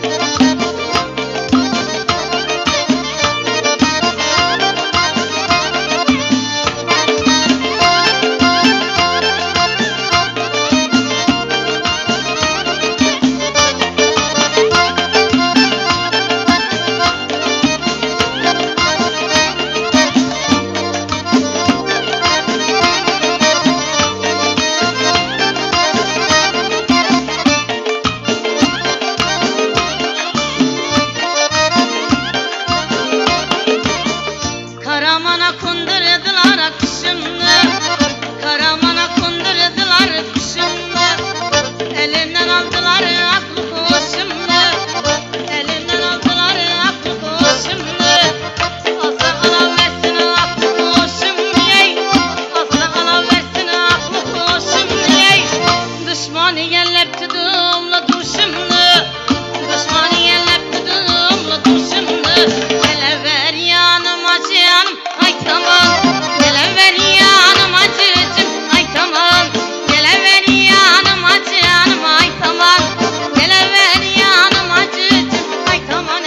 Karamana kondurdular akışımı, karamana kondurdular akışımı. Elimden aldılar aklı koşumlu, elimden aldılar aklı koşumlu. Asla alaversin aklı koşumlu, asla alaversin aklı koşumlu. Düşmanı yellep tutumlu duşumlu, düşmanı yellep tutumlu duşumlu. Gelever yanıma canım, ay tamam. Gelever yanıma cicim, ay tamam. Gelever yanıma canım, ay tamam. Gelever yanıma cicim, ay tamam.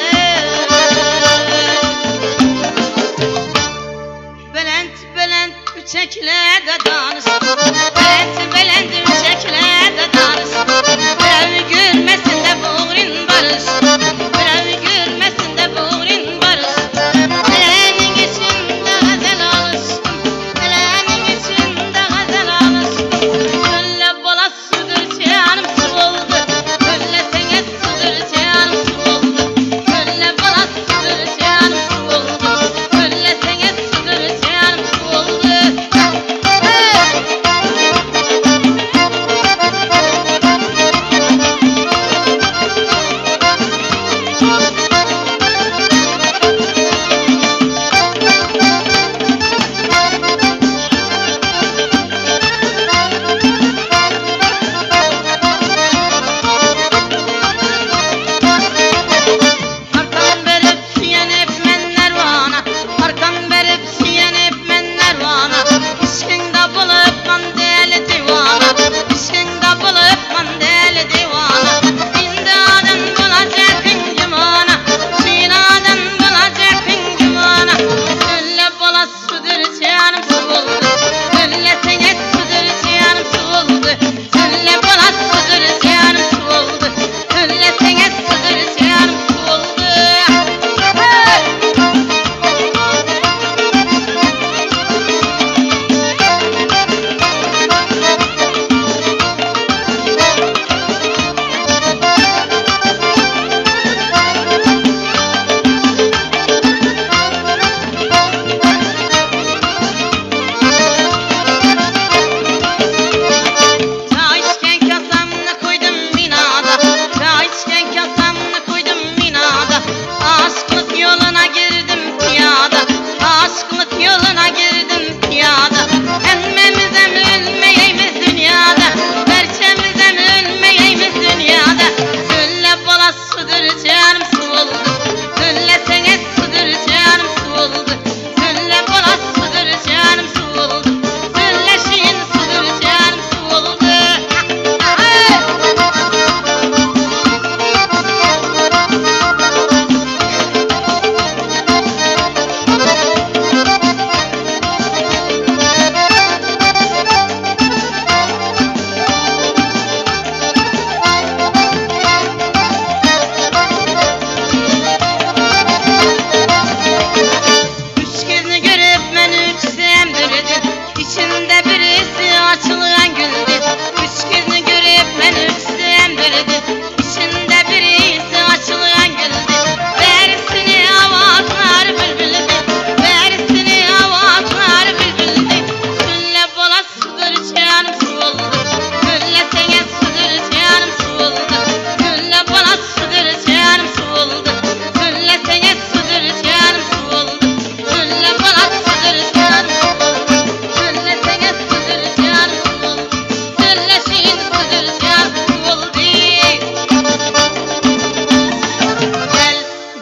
Belent belent üçeklerde danış, belent belent üçeklerde danış. Biravi gülmesin de buğrin barış, biravi gülmesin de buğrin barış. Elenin içinde gazel alıştım, elenin içinde gazel alıştım. Gülle bala sudur canım su oldu, gülle sene sudur canım su oldu. Gülle bala sudur canım su oldu, gülle sene sudur canım su oldu. Arkam verip siyenip men nervana, arkam verip siyenip men nervana. İşkinde bulup man deli divana, işkinde bulup man deli divana. Şimdi adam bulacak cimana,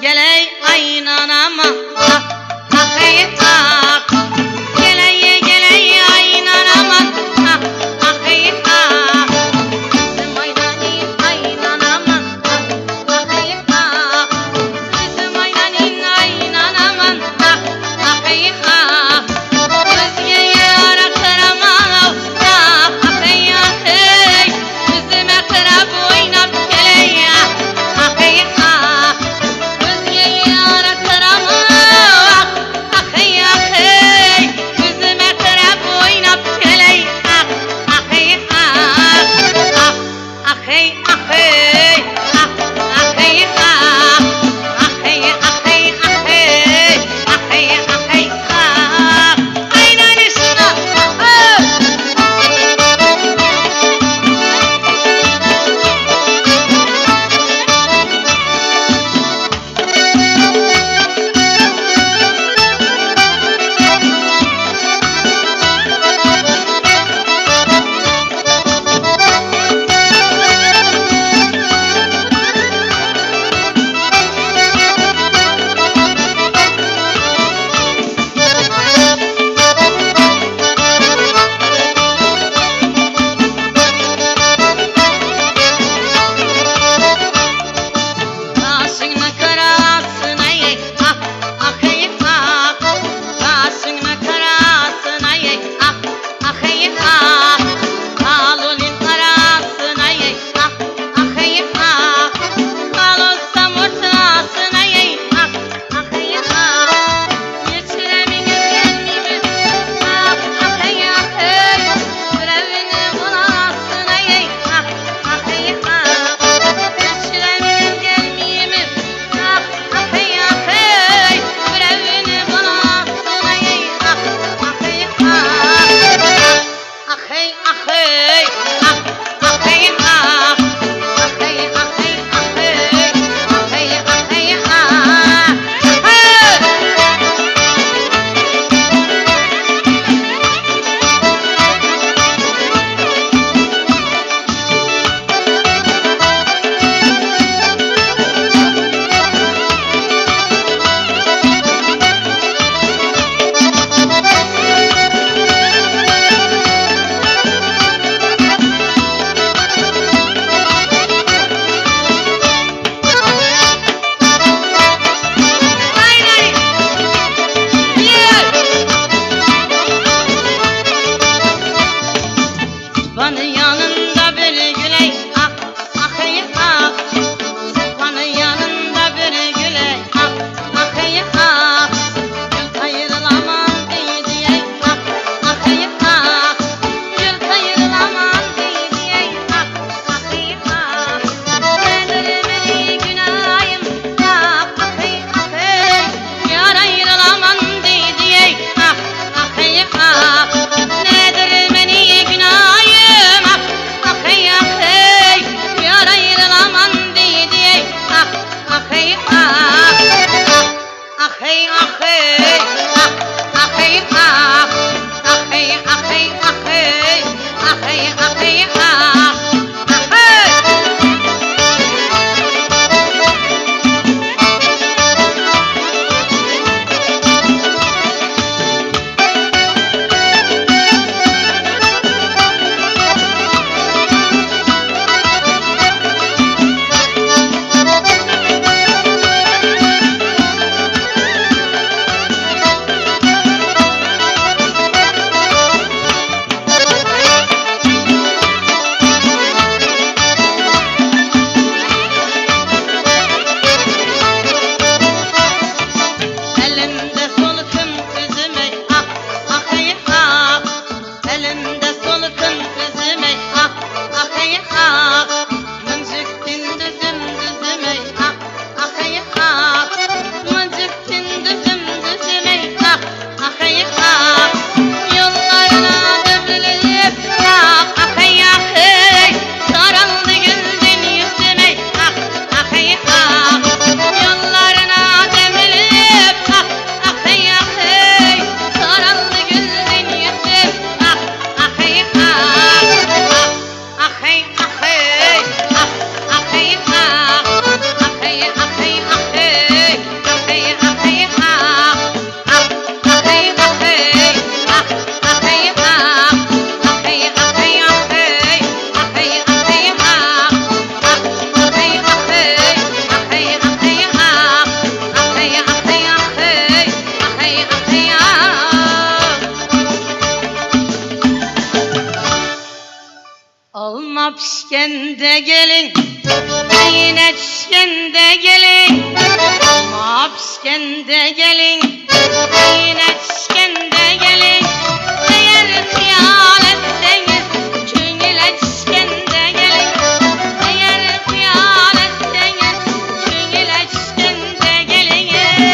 geley aynanama Ahey ah Geley geley aynanama Ahey ah Bizim aynanin aynanama Ahey ah Bizim aynanin aynanama Ahey ah Özgeye ara karaman Ahey ahey Bizim akrab oynap geley Ahey ah Özgeye ara karaman pişkende gelin, alma pişkende gelin, yine pişkende gelin. Eğer hıyal etseniz köngüle pişkende gelin. Eğer hıyal etseniz köngüle pişkende gelin.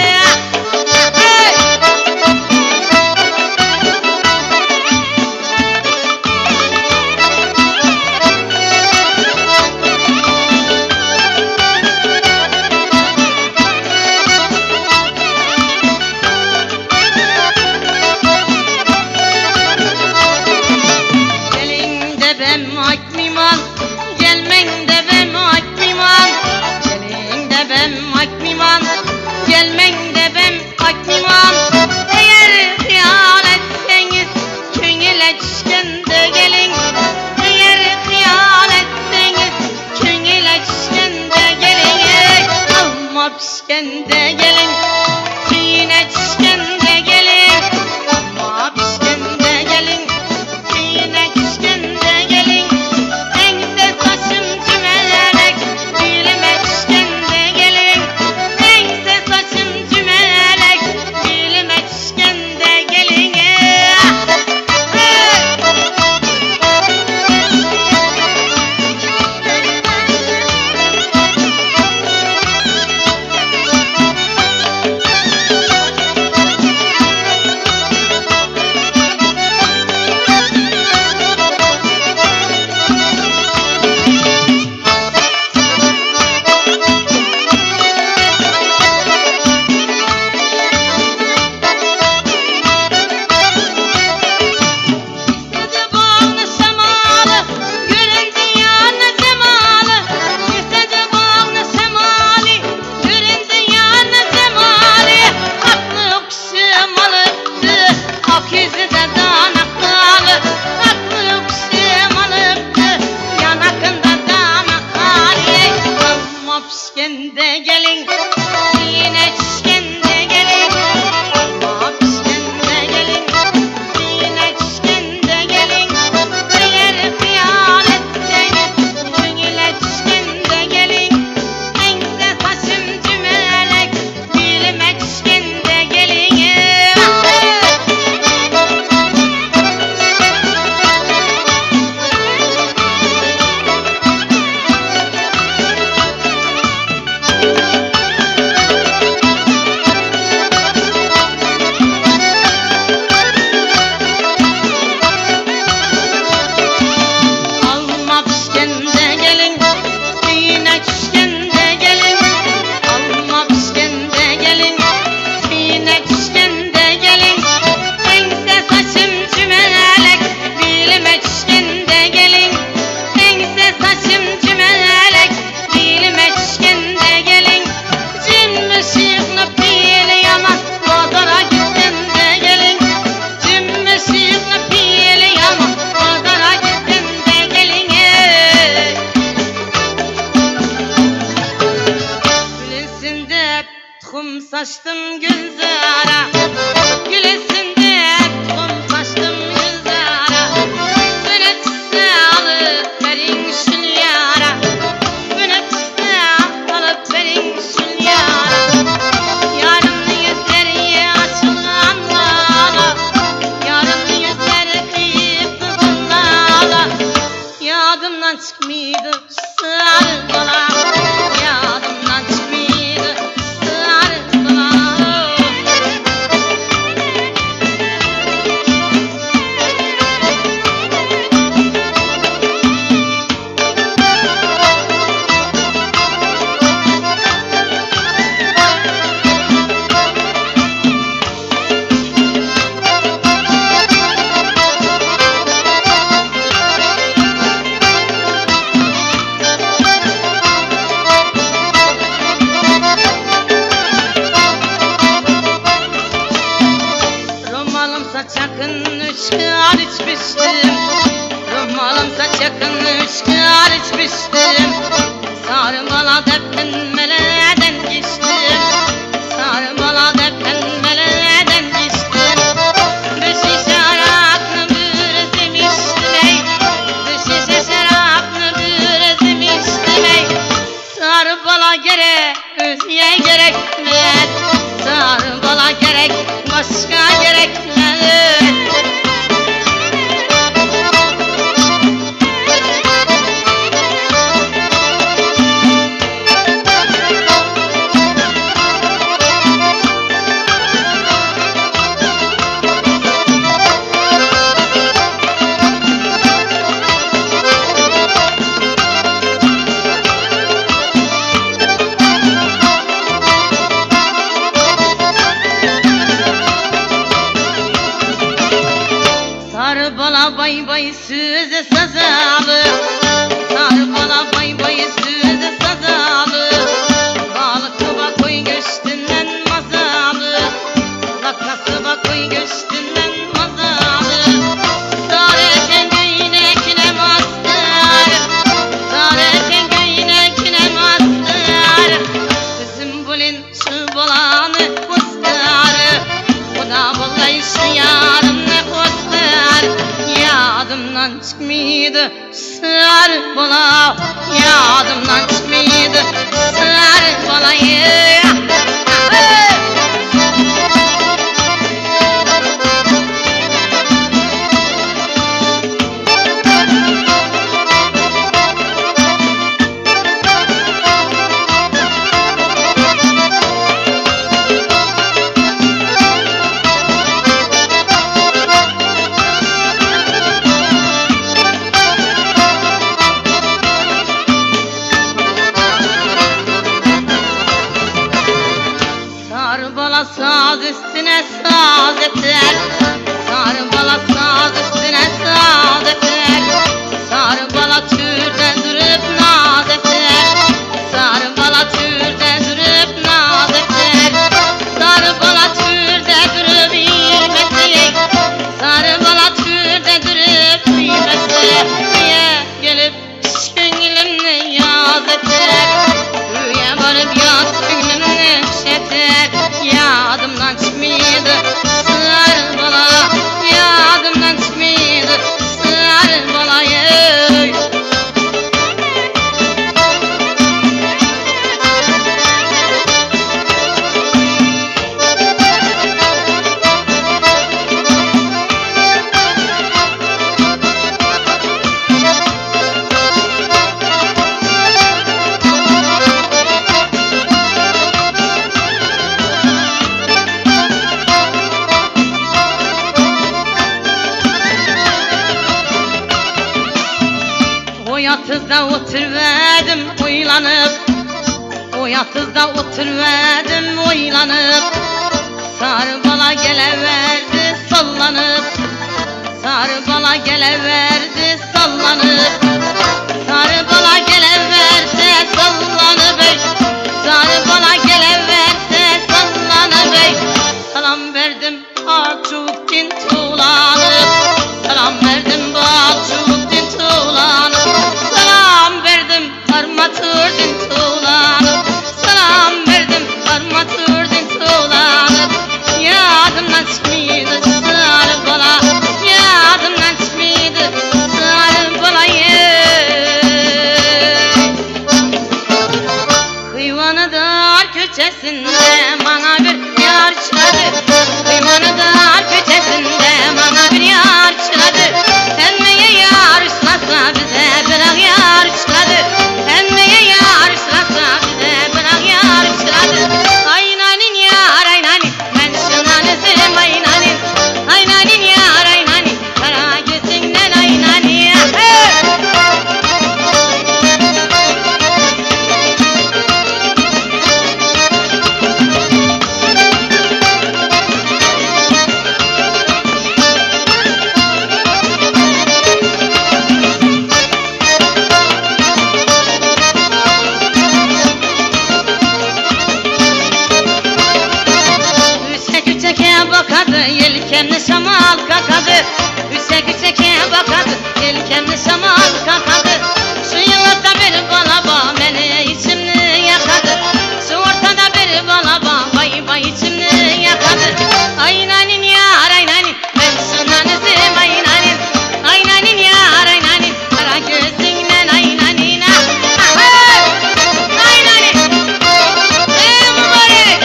Gelin de ben akmiman, gelmen de ben akmiman. Gelin de ben akmiman, gelmen de ben akmiman. Eğer hıyal etseniz köngüle pişkende gelin. Eğer hıyal etseniz köngüle pişkende gelin. Alma pişkende gelin, yine pişkende gelin. Alma pişkende gelin, yine pişkende gelin. Engse saçım cümelerek dilime pişkende gelin. Engse saçım cümelerek dilime pişkende gelin. Lisede bağlı semalı, görün dünyanın cemalı. Lisede bağlı semalı, görün dünyanın cemalı. Aklı kuşum alıptı, ak yüzü de danaklı. Aklı kuşum alıptı, yanakında danaklı. Alma pişkende gelin, yine pişkende gelin. Alma pişkende gelin, yine pişkende gelin. Eğer hıyal etseniz köngüle pişkende gelin. Engse saçım cümelek dilime pişkende gelin. Alma pişkende gelin, yine pişkende gelin. Alma pişkende gelin, yine pişkende gelin. Engse saçım cümelek dilime pişkende gelin. Engse saçım cümelek dilime pişkende gelin. Cim ışıklı pili yaman, pazara gittin de gelin. Cim ışıklı pili yaman, pazara gittin de gelin. Gülesinde tohum saçtım gülzara. Gülesinde tohum saçtım gülzara. Güne çıksa alıp verin şun yara. Güne çıksa alıp verin şun yara. Yarımın yüzleri açılan lala. Yarımın yüzleri kıyıp kızıllala. Yadımdan çıkmıydı sarı bala. Yadımdan çıkmıydı sarı bala. Çakın üç kar içmiştim. Rumalımsa çakın üç kar içmiştim. Sarı bala depenmeleden geçtim. Sarı bala depenmeleden geçtim. Bir şişe araklı bir ezim içtim ey. Bir şişe şaraplı bir ezim içtim ey. Sarı bala geri gerekmez. Sarı bala gerek, başka gerekmez. Sarı bala bay bay sözü sazalı, sarı bala bay bay sözü sazalı. Balıklı bak koy göçtünden mazalı, salakası bak koy göçtünden mazalı. Sarı tengöyne kine mazlar, sarı tengöyne kine mazlar. Bizim bulin şu balanı kustar, buna vallahi şu yarım ne kustar. Yadımdan çıkmaydı sarı bala, yadımdan çıkmaydı sarı balayı. Sarı bala saz üstüne saz eter, sarı bala saz üstüne saz eter. Sarı bala türde durup naz eter, sarı bala türde durup naz eter. Sarı bala türde durup bilmesek, sarı bala türde durup bilmesek. Niye gelip gönlümle yaz eter, rüya varıp yaz gönlümle şeter. Yadımdan çıkmaydı sarı bala, yadımdan çıkmaydı sarı balayı. O yatızda oturverdim oylanıp, o yatızda oturverdim oylanıp. Sarı bala geleverdi sallanıp, sarı bala geleverdi sallanıp. Sarı bala geleverse sallanıp, sarı bala geleverse sallanıp. Salam verdim Akçuk'tin tuğlanıp, salam verdim Akçuk'tin tuğlanıp. Salam verdim armaturdin tuğlanıp, salam verdim armaturdin tuğlanıp. Yadımdan çıkmaydı sarı bala, yadımdan çıkmaydı sarı balayı. Kıyvanı dar köçesinde bana bir yar çıradı, kıyvanı dar köçesinde bana bir yar çıradı. Emmeye yarışlasa bize bırak yarışladı, emmeye yarışlasa bize bırak yarışladı. Aynanin yar aynanin, ben şınanızım aynanin, aynanin yar aynanin, kara gözünden aynanin. Bakadı, yelkenli şamal kakadı, üsek üseke bakadı, yelkenli şamal kakadı. Şu yıllarda bir balaba beni içimni yakadı, şu ortada bir balaba bay bay içimni yakadı. Aynanin yar aynanin, ben şunanızım aynanin, aynanin yar aynanin, kara gözünden aynanin. Aynanin, mübarek.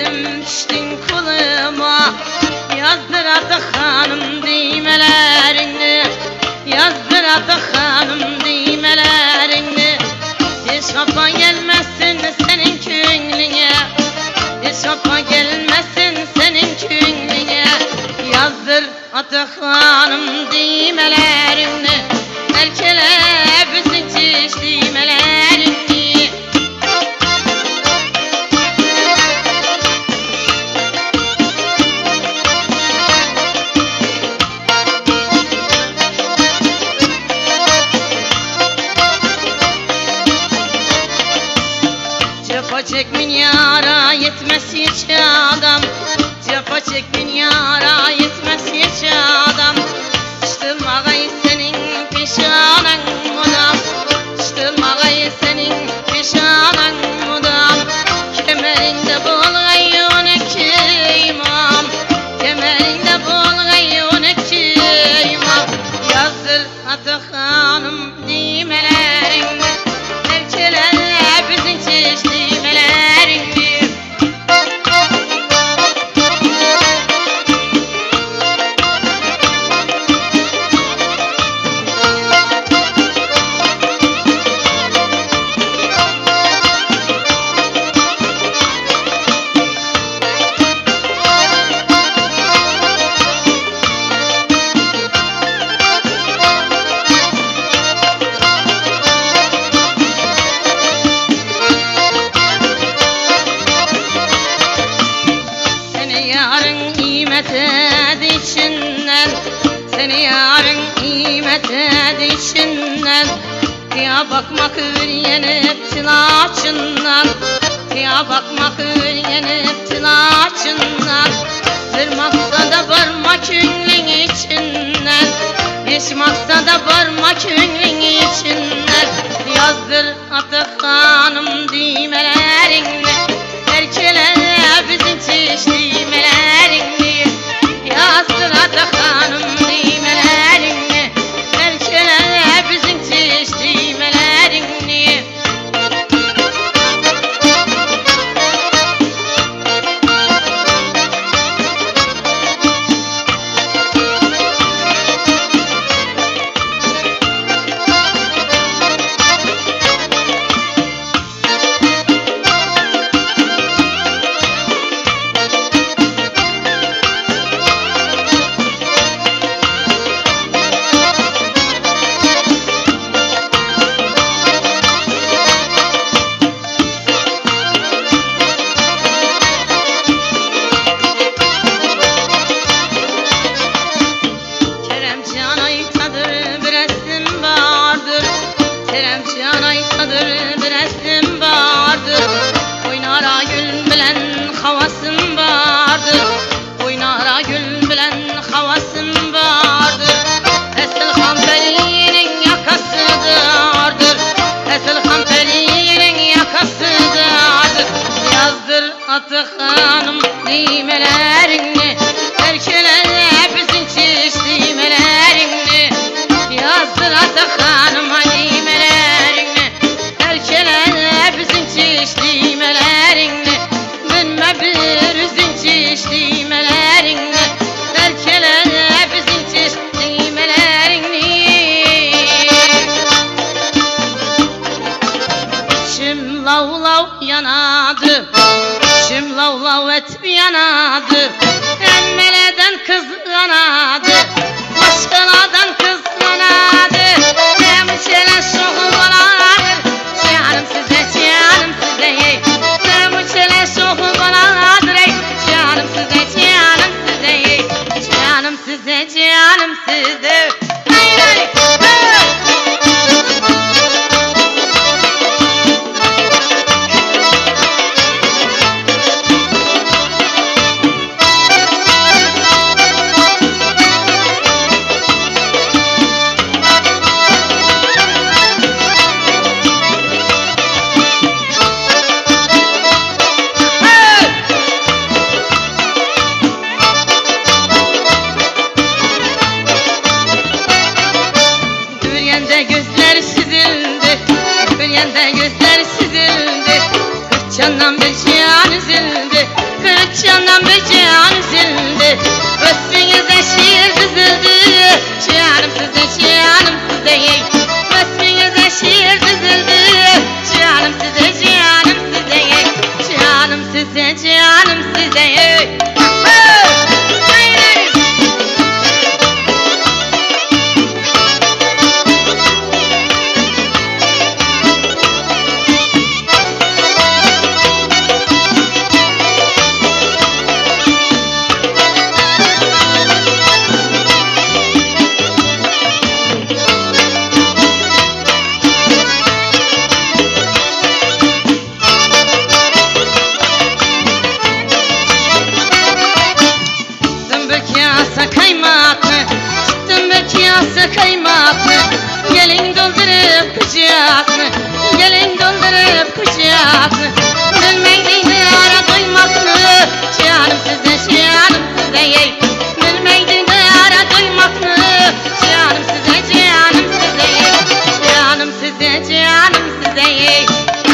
yerim düştün kuluma. Yazdır artık hanım düğmelerini, yazdır artık hanım düğmelerini. Hiç vapa gelmesin senin könlüne, hiç vapa gelmesin senin könlüne. Yazdır artık hanım düğmelerini, erkele bütün çiş düğmelerini. Cefa çekmin yara yetmez hiç adam, cefa çekmin yara yetmez hiç adam. Çıtılmağay senin pişanan mudam, çıtılmağay senin pişanan mudam. Kemerinde bolgay 12 imam, kemerinde bolgay 12 imam. Yazdır artık hanım düğmelerini, erkelerle bütün çiş düğmelerini. Içinden, seni yarın imet edişinden. Ya bakmak yenip tilaçından, ya bakmak yenip tilaçından. Bir maksada varma künlün içinden, hiç maksada varma künlün içinden. Yazdır artık hanım düğmelerini, erkelerle bizim çiş düğmelerini. Yazdır artık hanım düğmelerini, erkelerle bizim çiş düğmelerini. Oynara gül bilen havasın vardır, oynara gül bilen havasın vardır. Esil hanferinin yakasıdır, esil hanferinin yakasıdır. Yazdır artık hanım düğmelerini, erkelerle bizim çiş düğmelerini. Yazdır artık hanım düğmelerini, erkelerle bizim çiş düğmelerini. Dönme bir üzün çiş düğmelerini, erkelerle bizim çiş düğmelerini. İçim lav lav yanadı, içim lav lav et yanadı. Emmeleden kızganadı, başkalardan kızganadı. Demişler şoğum banadır, canım size canım size. Demişler şoğum banadır, canım size canım size. Canım size canım size. Hayır hayır. Gözler sizildi, kırk candan bir cihan üzüldü. candan bir can üzüldü. Üstünüze şiir düzüldü. Canım size, canım size. Üstünüze şiir düzüldü. Canım size, canım size. Canım size, canım size. Kaymaklı, gelin doldurup kucaklı, gelin doldurup kucaklı. Bilmeydin ara doymaklı, canım size, canım size. Bilmeydin ara doymaklı, canım size, canım size. Canım size, canım size.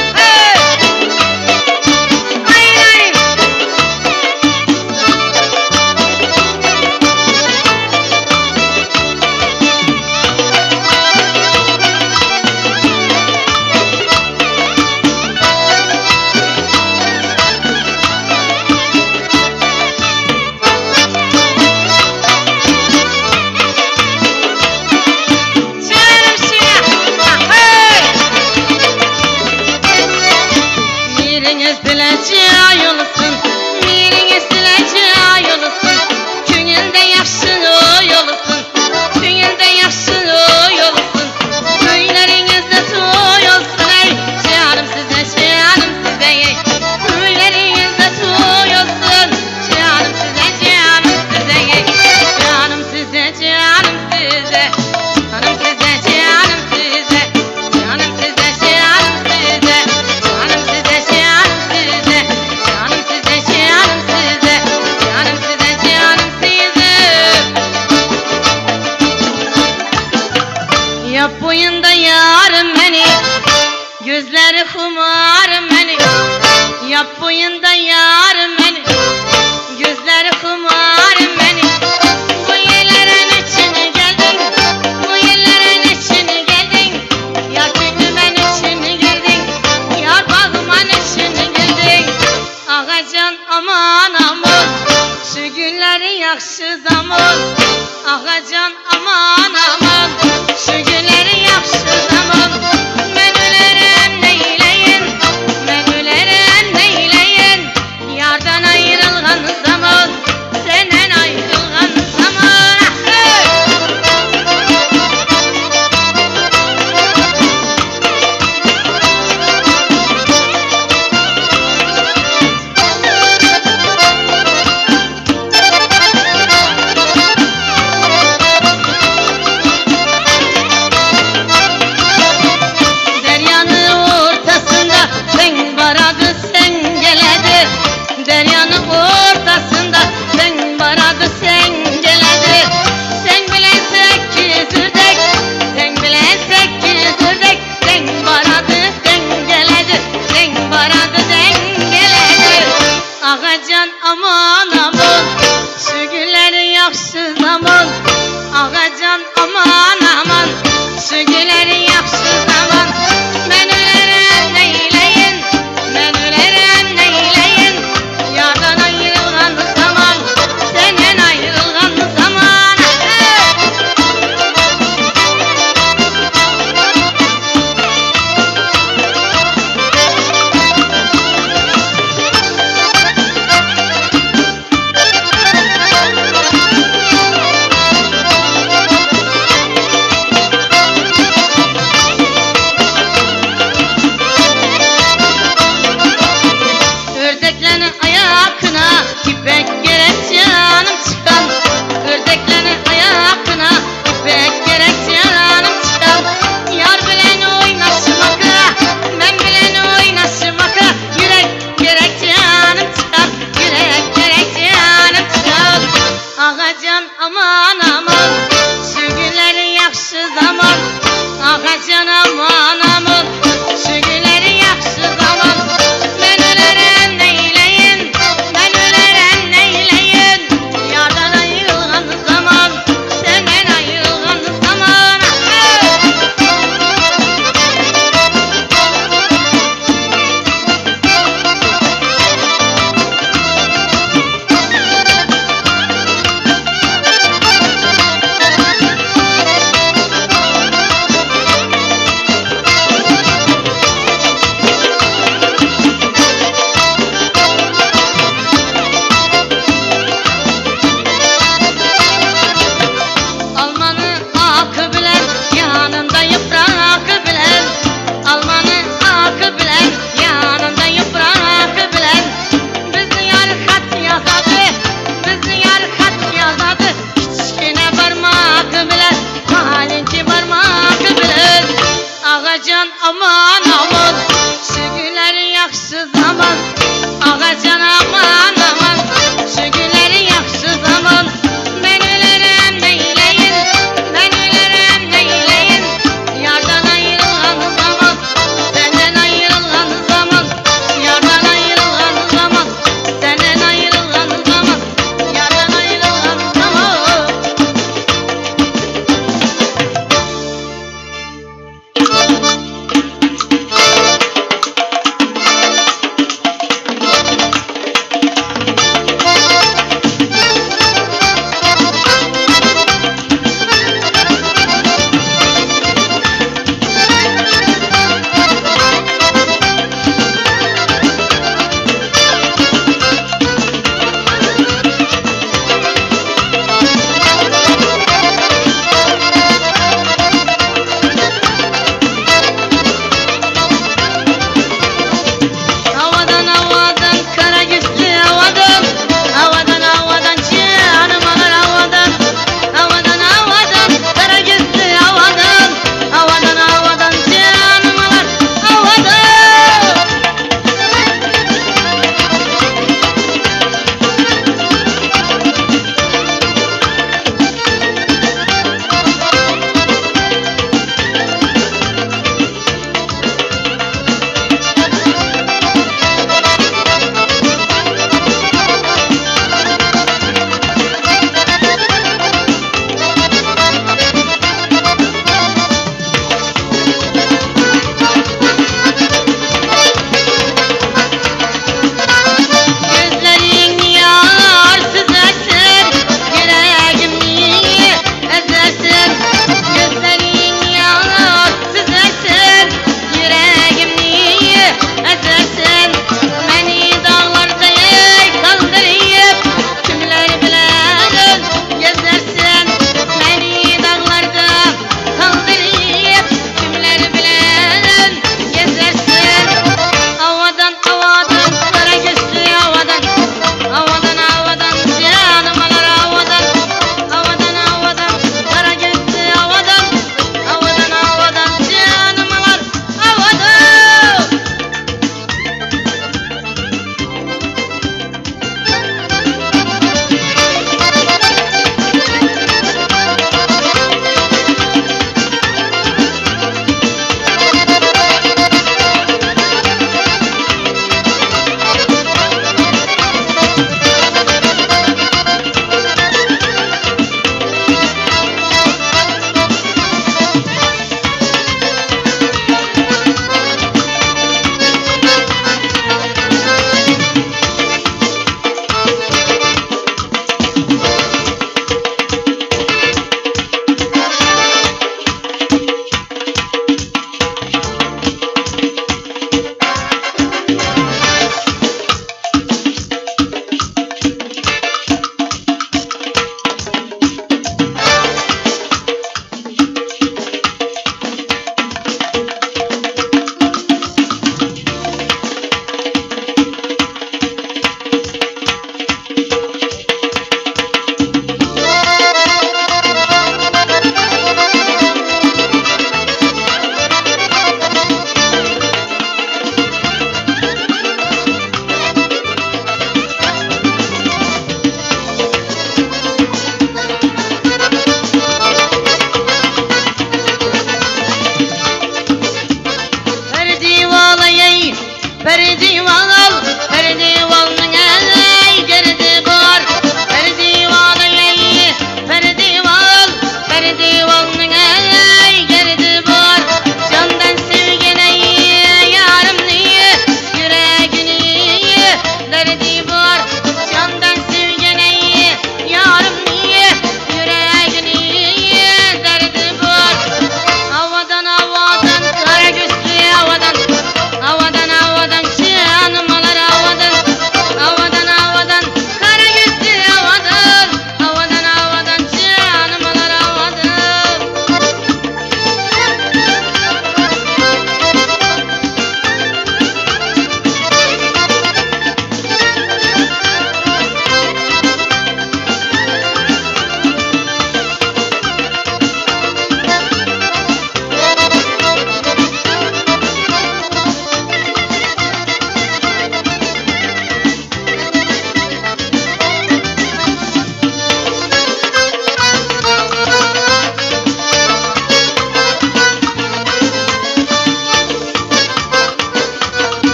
Yap boyunda yarım beni, gözleri kumarım beni. Yap boyunda yarım beni, gözleri kumarım beni. Bu yerlerin içine geldin, bu yerlerin içine geldin. Yar gönlümün içine geldin, yar bağımın içine geldin. Ağacan aman aman, şu günleri yakşı zaman. Ağacan aman aman, şu günleri yakşı zaman. Ben ölerim neyleyin, ben ölerim neyleyin. Yarda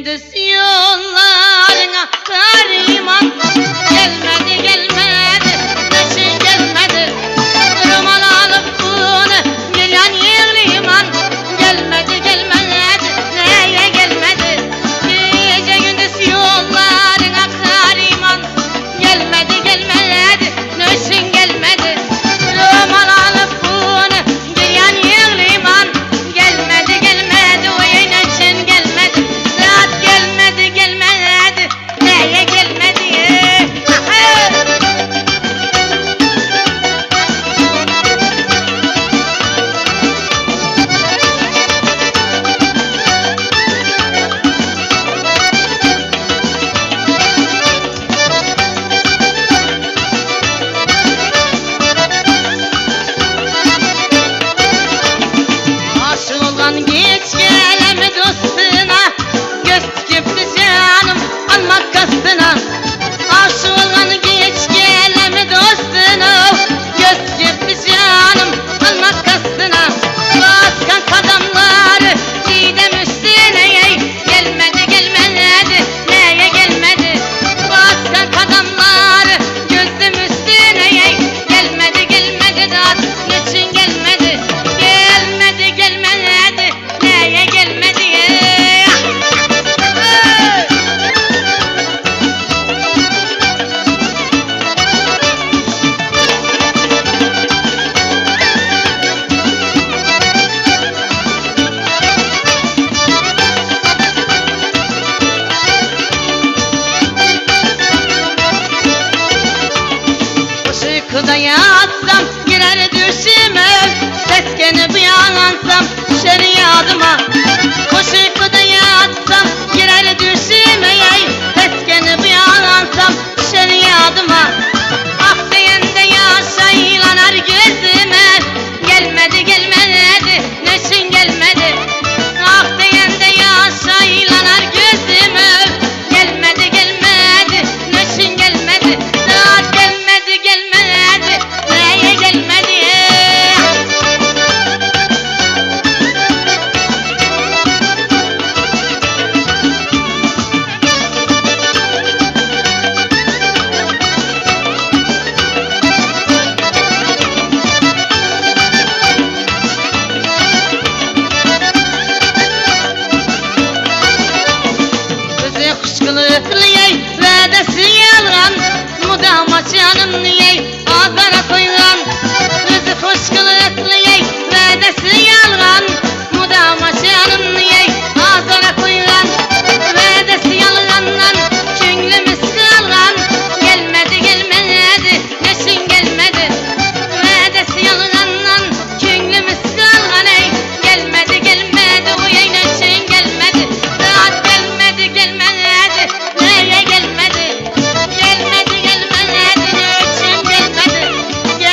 gündüz yollarına Kariman gelmedi gelmedi Neşin gelmedi Roman alıp bunu gelen yığliman gelmedi gelmedi Neye gelmedi Gece gündüz yollarına Kariman gelmedi gelmedi Neşin gelmedi Roman alıp bunu gelen yığliman gelmedi gelmedi Oy neşin gelmedi Rahat gelmedi gelmedi Neye gelmedi Aşık olan geç gelemi dostuna Göz dikipti canım almak kastına Aşık olan geç gelemi dostuna Göz dikipti canım almak kastına Baskan kadamları didem üstüne Gelmedi gelmedi neye gelmedi Baskan kadamları gözüm üstüne Gelmedi gelmedi dat niçin gelmedi Gelmedi gelmedi neye gelmedi Uykuda yatsam girer düşüme Seskenip yalansam şeriatıma Kuş uykuda yatsam girer düşüme Seskenip yalansam şeriatıma Ah deyende yaşaylanar gözüme Gelmedi gelmedi neşin gelmedi Ah deyende yaşaylanar gözüme Gelmedi gelmedi neşin gelmedi Rahat gelmedi gelmedi Neye gelmedi Kızı kuşkılıklı Vedesi yalan Mudama canım niye Ağzına koyulan Kızı kuşkılıklı Vedesi yalan Mudama canım niye Ağzına koyulan Vedesi yalandan Künglümüz kılan Gelmedi gelmedi Neşin gelmedi Vedesi yalandan Künglümüz kılan Gelmedi gelmedi Uyay neşin gelmedi Rahat gelmedi gelmedi Neye gelmedi Gelmedi gelmedi Neşin gelmedi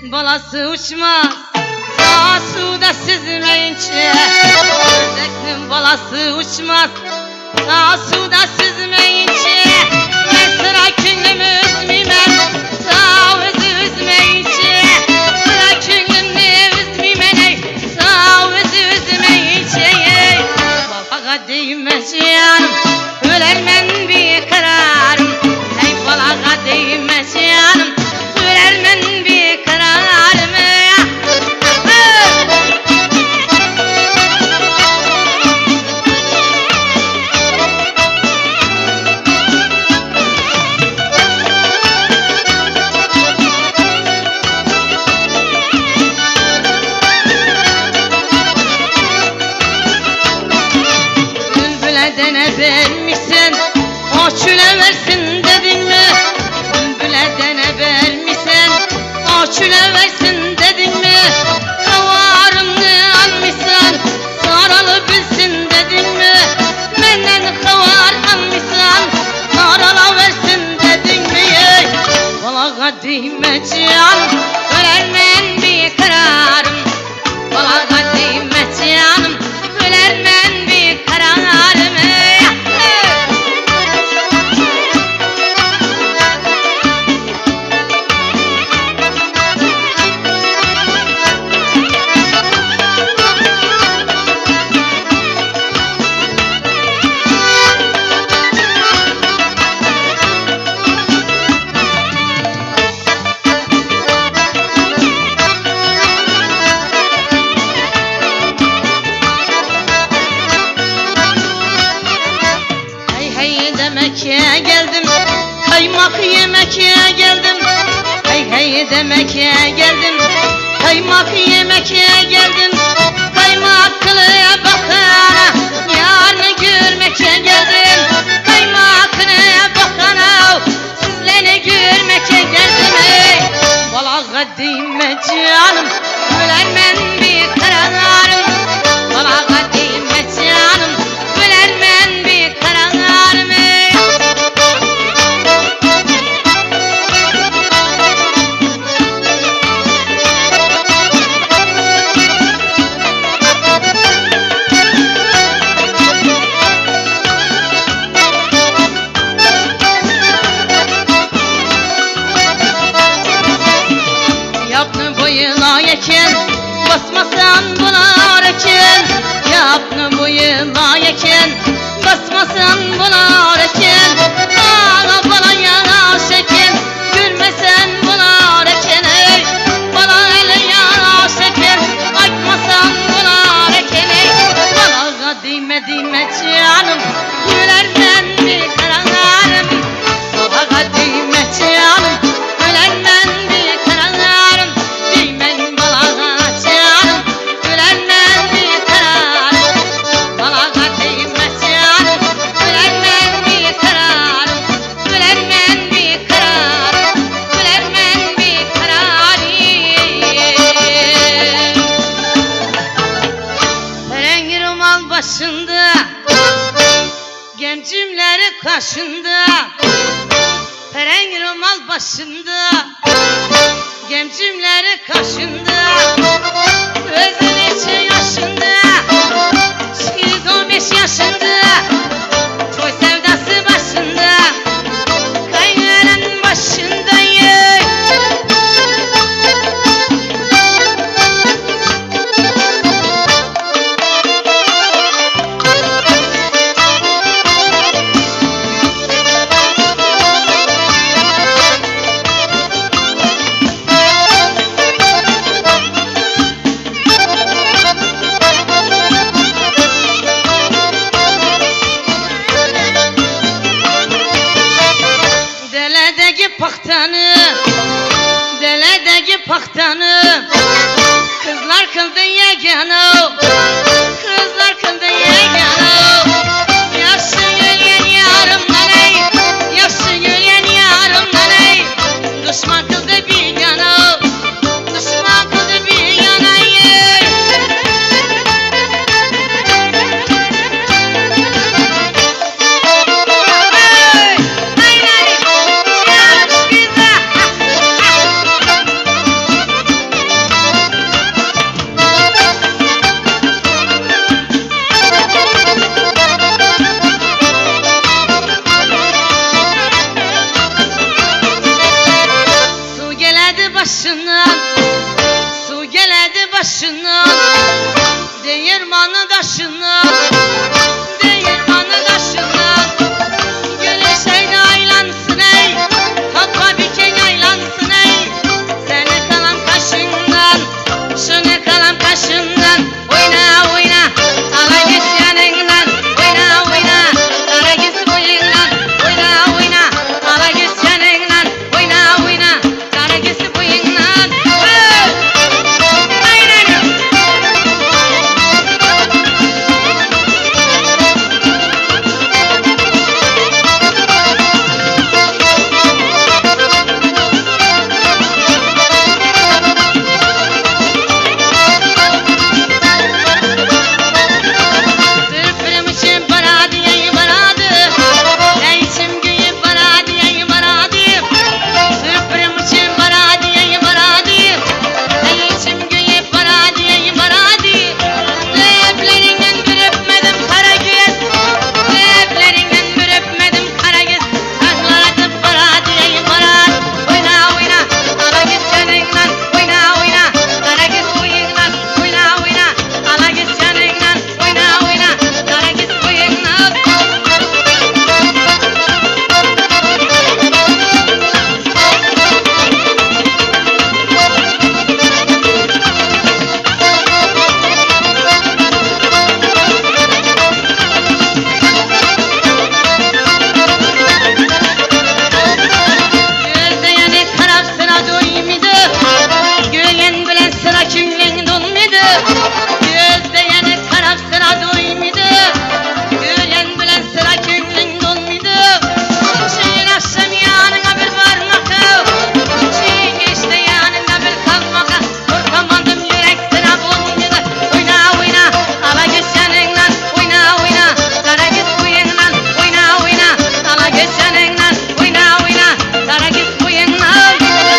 balası uçmaz sağ suda süzmeyince. Ördeknin balası uçmaz sağ suda süzmeyince. Ben sıra könlümü üzmeyem sağ özü üzmeyince. Sıra könlümü üzmeyem sağ özü üzmeyince. Balağa değmeyeceğim ölermen bir kararım. Hey balağa değmeyeceğim ölermen bir kararım. Dene vermişsen o çüle versin dedin mi? Bülbüle dene vermişsen o çüle versin dedin mi? Havarını almışsan saralı bilsin dedin mi? Benden havar almışsan sarala versin dedin mi? Balağa değmeyeceğim ölermen bir kararım. Balağa değmeyeceğim ölermen bir kararım. Demek'e geldim, kaymak yemek'e geldim. Hey hey demek'e geldim, kaymak yemek'e geldim. Kaymaklı bakana yarını görmek'e geldim. Kaymaklı bakana sizleri görmek'e geldim. Hey balağa değme canım ölermen bir kararım. Balağa değme canım ölermen bir kararım. Yeken basmasan buna reken. Yapını bu yıla yeken basmasan buna reken. Bana bana yana şeken gülmesen buna reken. Ey bana ele yana şeken bakmasan buna reken. Ey bana değme değme canım gülermen bir kararım. Bana değme canım gülermen bir kararım. Başında gencimleri kaşında, peren rumal başında gencimleri kaşında. Gözün içi yaşında 215 yaşında toy sevdası başında kaynanın başında. Deledeki paktanı kızlar kıldı yegana. Kızlar kıldı yegana. Yaşı gülen yarımdan ey, yaşı gülen yarımdan ey. Düşman kıldı bir yana, düşman kıldı bir yana ey. daşından Değirmanı daşından Değirmanı daşından Gülüşeyde aylansın ey Kapma biken aylansın ey Seni kalan kaşından Şunu kalan kaşından Oyna oyna Ala git yanından Oyna oyna Ala git boyundan Oyna oyna Ala git yanından Oyna oyna Ala git boyundan Aynen Sırpırım için baradı yayı baradı Neysim güyü baradı yayı baradı Sırpırım için baradı yayı baradı Neysim güyü baradı yayı baradı Leblerinden bir öpmedim kara göz Leblerinden bir öpmedim kara göz Saklar atıp baradı yayı baradı Oyna oyna ala git yanından Oyna oyna kara göz boyundan Oyna oyna ala git yanından Oyna oyna kara göz boyundan Gözde yani karab sıra doymadı Gülen bilen sıra künlen dolmadı Gözde yani karab sıra doymadı Gülen bilen sıra künlen dolmadı Şeyin akşam yanına bir varmakı Şeyin geçti yanına bir kalmaka Korkamadım yürek sıra bulmadı Oyna oyna ala geç yanından Oyna oyna kara git boyundan Oyna oyna ala geç yanından Oyna oyna kara git boyundan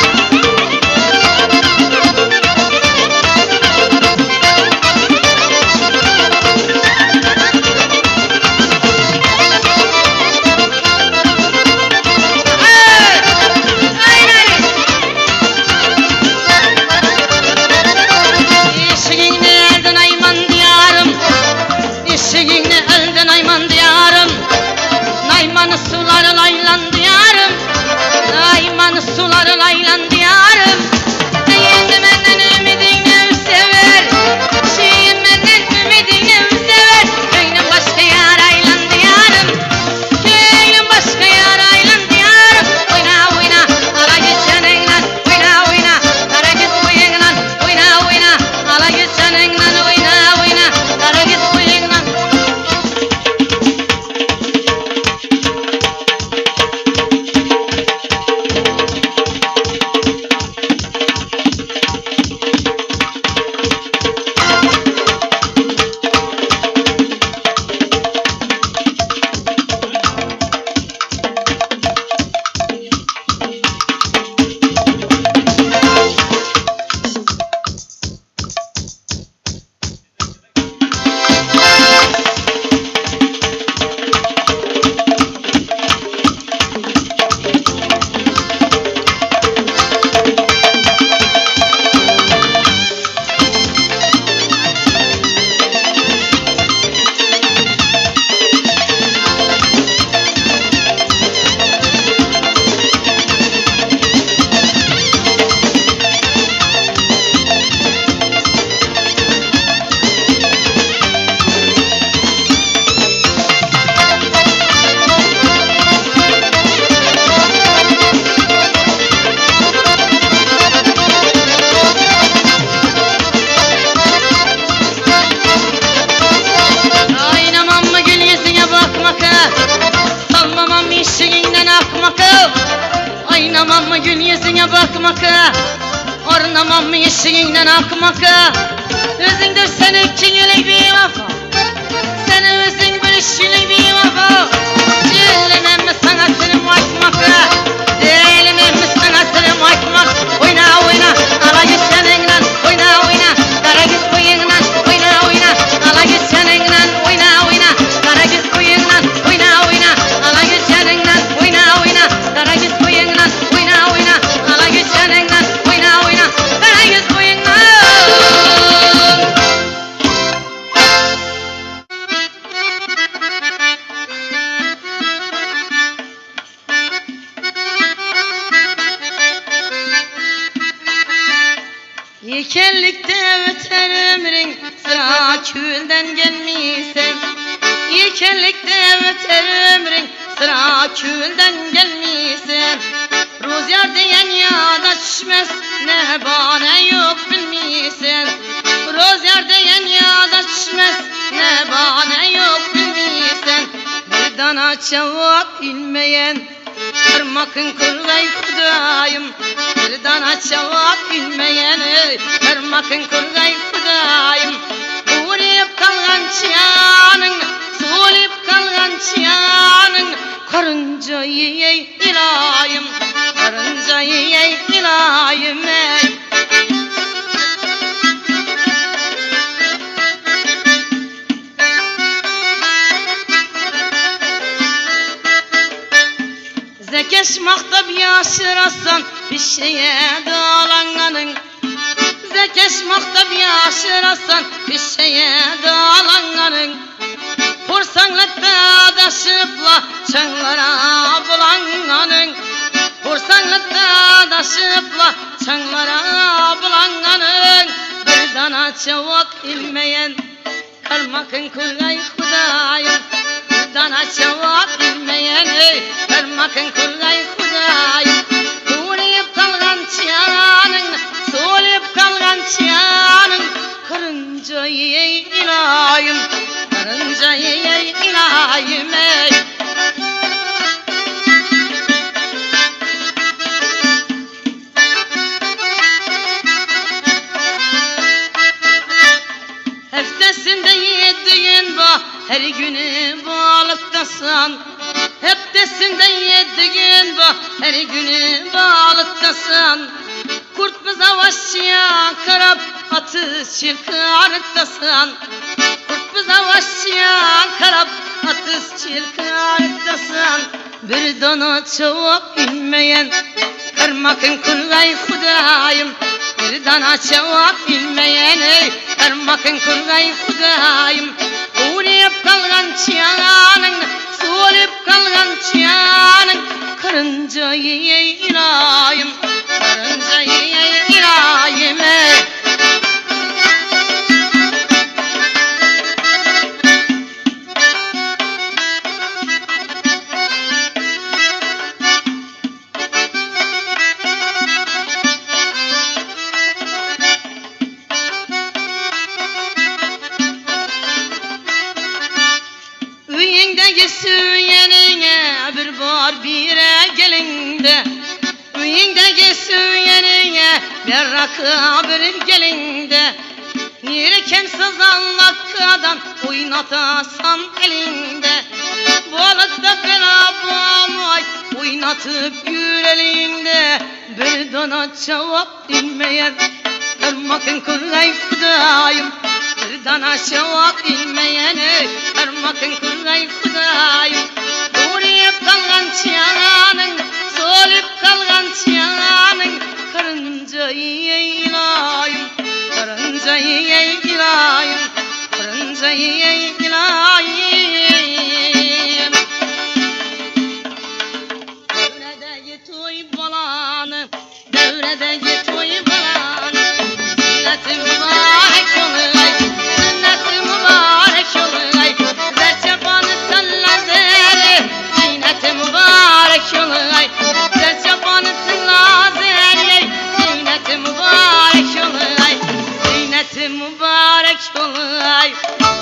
İşiğini elden ayman diyarım İşiğini elden ayman diyarım Naymanı suları laylan diyarım Naymanı suları laylan diyarım Şimdi menden ümidini sever Şeyim menden ümidini sever Köyün başka yar aylan diyarım Köyün başka yar aylan diyarım Oyna oyna ala git yanından Oyna oyna kara git boyundan Oyna oyna ala git yanından Oyna oyna kara git boyundan Oynamam mı gül yüzüne bakmaka Salmamam mı işiğinden akmaka Oynamam mı gül yüzüne bakmaka Ornamam mı işiğinden akmaka Özündür senin kiyili bir vafa Senin özün bir işili bir vafa Dilimem mi sana sırım akmaka Dilimem mi sana sırım akmak Oyna oyna ala git yanından Oyna oyna kara git boyundan Oyna oyna ala git yanından Oyna oyna kara git boyundan Oyna oyna ala git yanından Oyna oyna kara git boyundan Oyna oyna ala git yanından Oyna oyna kara git boyundan Yekellikte öter ömrün sıra külden gelmiysen. Yekellikte öter ömrün sıra külden gelmiysen. Rüzgar diyen yağda düşmez ne bahane yok bilmiysen. Rüzgar diyen yağda düşmez ne bahane yok bilmiysen. Bir dana cevap bilmeyen parmakın kurgay Hudayım. Bir dana cevap bilmeyen parmakın kurgay Hudayım. Uğrayıp kalgan çiyanın, soğulayıp kalgan çiyanın, karınca yiyey ilayım, karınca yiyey ilayım ey. Zekeşmakta bir yaşırasan bir şeye dağlanganın. Zekeşmakta bir yaşırasan bir şeye dağlanganın. Kursanlıkta daşıpla çanlara bulanganın. Kursanlıkta daşıpla çanlara bulanganın. Bir dana cevap bilmeyen karmakın kurgay Hudayım. Bir dana cevap bilmeyen karmakın kurgay Hudayım. Uğrayıp kalgan çiyanın, soğulayıp kalgan çiyanın, karınca yiyey ilayım, karınca yiyey ilayım ey. Heftesinde 7 gün var, her günü balıktasın. Heftesinde 7 gün var, her günü balıktasın. Kurt mu savaşçıya karab, atı çirkarıktasın. Kurt mu savaşçıya karab, atı çirkarıktasın. Bir dana cevap bilmeyen karmakın kurgay Hudayım. Bir dana cevap bilmeyen karmakın kurgay Hudayım. Uğrayıp kalgan çiyanın, soğulayıp kalgan çiyanın, karınca yiyey ilayım, karınca yiyey ilayım ey. Üyündeki süyenine bir bar bire gelinde. Üyündeki süyenine bir rakı bir gelinde. Yirken sazanlakkadan oynatasan elinde. Balıkta bela bağmay oynatıp yüreğinde. Bir dana cevap bilmeyen karmakın kurgay Hudayım. Bir dana cevap bilmeyen karmakın kurgay Hudayım. Uğrayıp kalgan çiyanın, soğulayıp kalgan çiyanın, karınca yiyey ilayım, karınca yiyey ilayım, karınca yiyey ilayım. Devredeki toy balanı, devredeki toy balanı, sünneti mübarek olay, sünneti mübarek olay. Zerçapanı tellazeri, ziyneti mübarek olay. Zerçapanı tellazeri, ziyneti mübarek olay, ziyneti mübarek olay.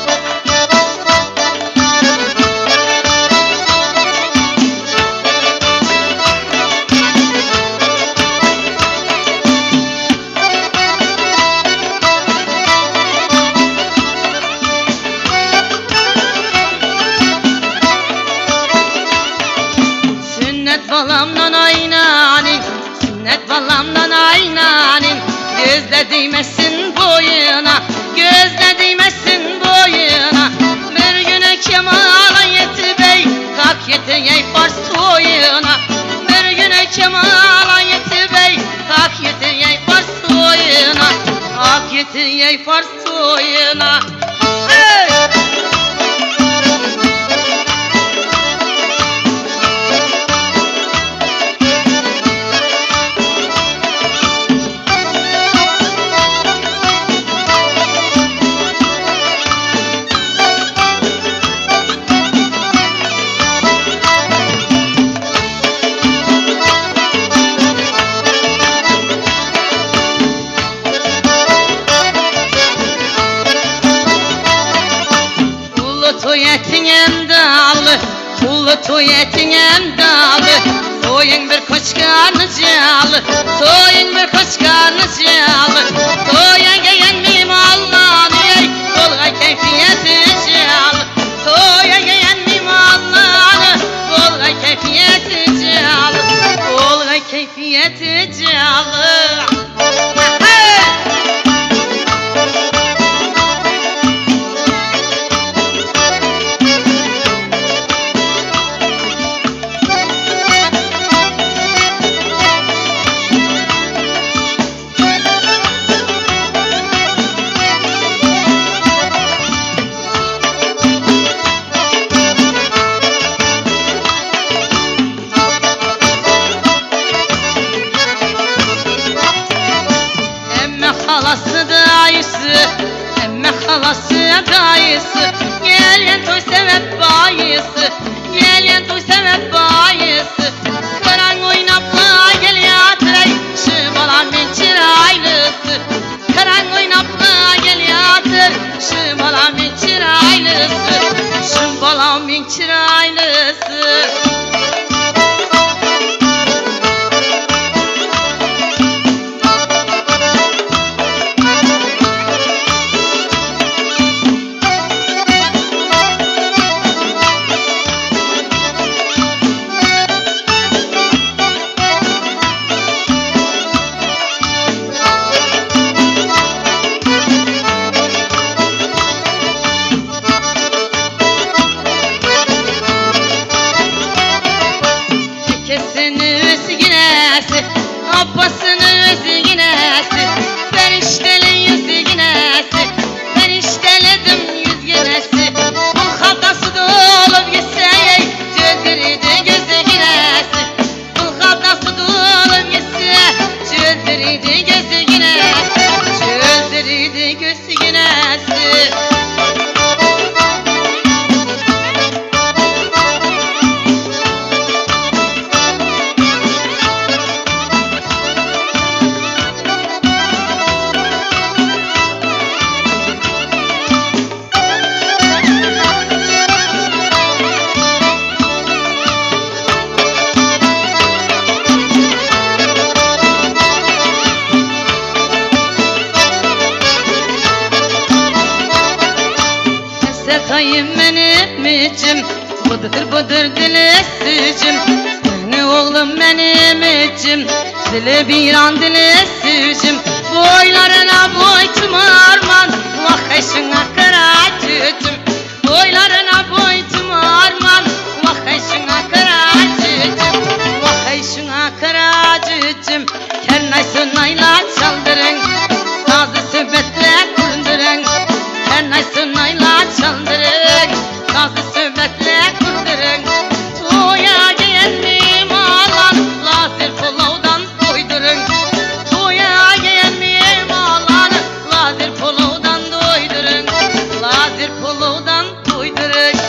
Sünnet balamdan aynanin, sünnet balamdan aynanin. Gözle değmesin boyuna, gözle değmesin boyuna. Bir güne kemala yetibey, kalk yeteyey Fars toyuna. Bir güne kemala yetibey, kalk yeteyey Fars toyuna, kalk yeteyey Fars toyuna. Hey! Ulu tuyetin emdalı Soyun bir koçkanı calı Soyun bir koçkanı calı Soyun geyen mimallan ey Bolga keyfiyeti calı Soyun geyen mimallan Bolga keyfiyeti calı Bolga keyfiyeti calı Halası dayısı, emme halası dayısı Gelyen toy sebep bayısı, gelyen toy sebep bayısı Karan oynapla gel yatır şımalan min çıraylısı Karan oynapla gel yatır şımalan min çıraylısı Şımalan min çıraylısı Abbas'ın özü ginesi Ferişteli yüzü ginesi Ferişteledim yüz ginesi Bu halkası da olup gitse Çözdürüydü gözü ginesi Bu halkası da olup gitse Çözdürüydü gözü ginesi Çözdürüydü gözü ginesi Setayım benim içim Bıdır bıdır dili sücüm Seni oğlum benim içim Dili bir an dili sücüm Boylarına boytum arman Vakayşına kıracıcım Boylarına boytum arman Vakayşına kıracıcım Vakayşına kıracıcım Kernaysın ayla çaldırın Sazı sübetle kundurun Kernaysın ayla çaldırın Sazı sübetle kundurun Toya giyen mimalan Lazır pulovdan doydurun Toya giyen mimalan Lazır pulovdan doydurun Lazır pulovdan doydurun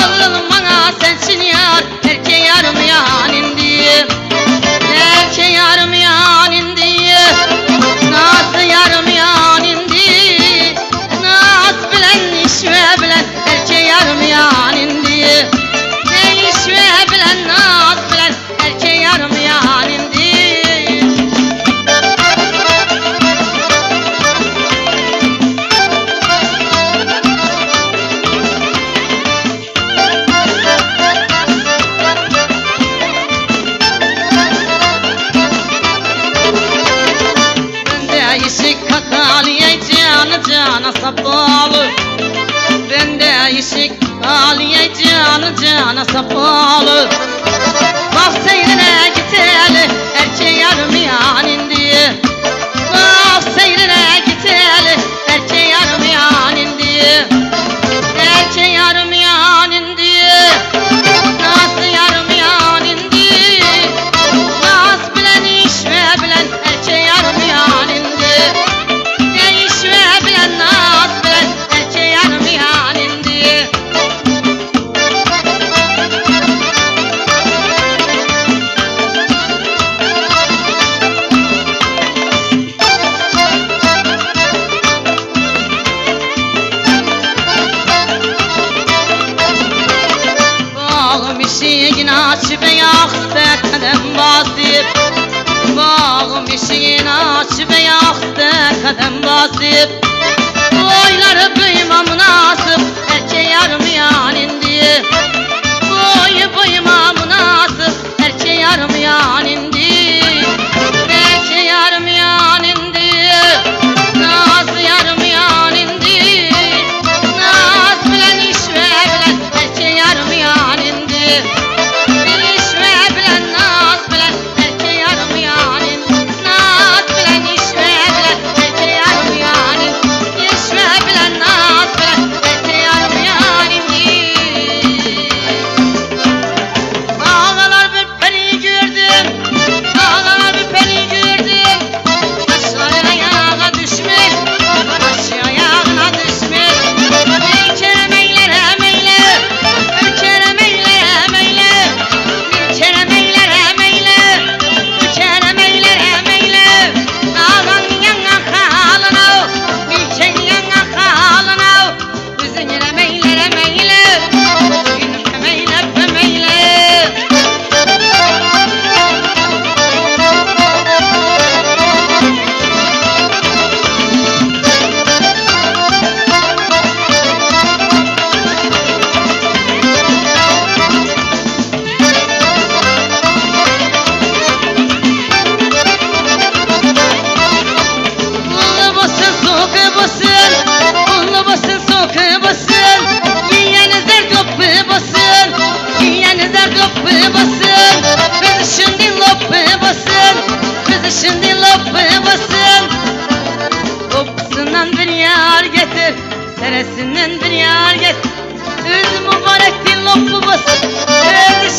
Oğlum bana sensin yar, erke yarım yan indi. Erke yarım yan indi. Naz yarım yan indi. Naz bilen işve bilen, erke yarım yan indi. İşve bilen, naz bilen, erke yarım yan indi. Cana sapalı, bende işik aliye cana sapalı. Bak seyrine giteli, erke yarım yan indi. Bak seyrine giteli, erke yarım yan indi. Erke yarım yan indi. Nasıl yarım yan indi. Naz bilen işve bilen, erke yarım yan indi. Açıp yaktı kadem basıp, bağım işin açıp yaktı kadem basıp. Boyları büyüme münasip, erke yarım yan indi. Boyuma münasip, erke yarım yan indi. Erke yarım yan indi. Naz yarım yan indi. Naz bilen işve bilen, erke yarım yan indi. Şimdi lopı basın, kopsundan bir yar getir, seresinden bir yar getir. Öz mübarek bir lopı basın,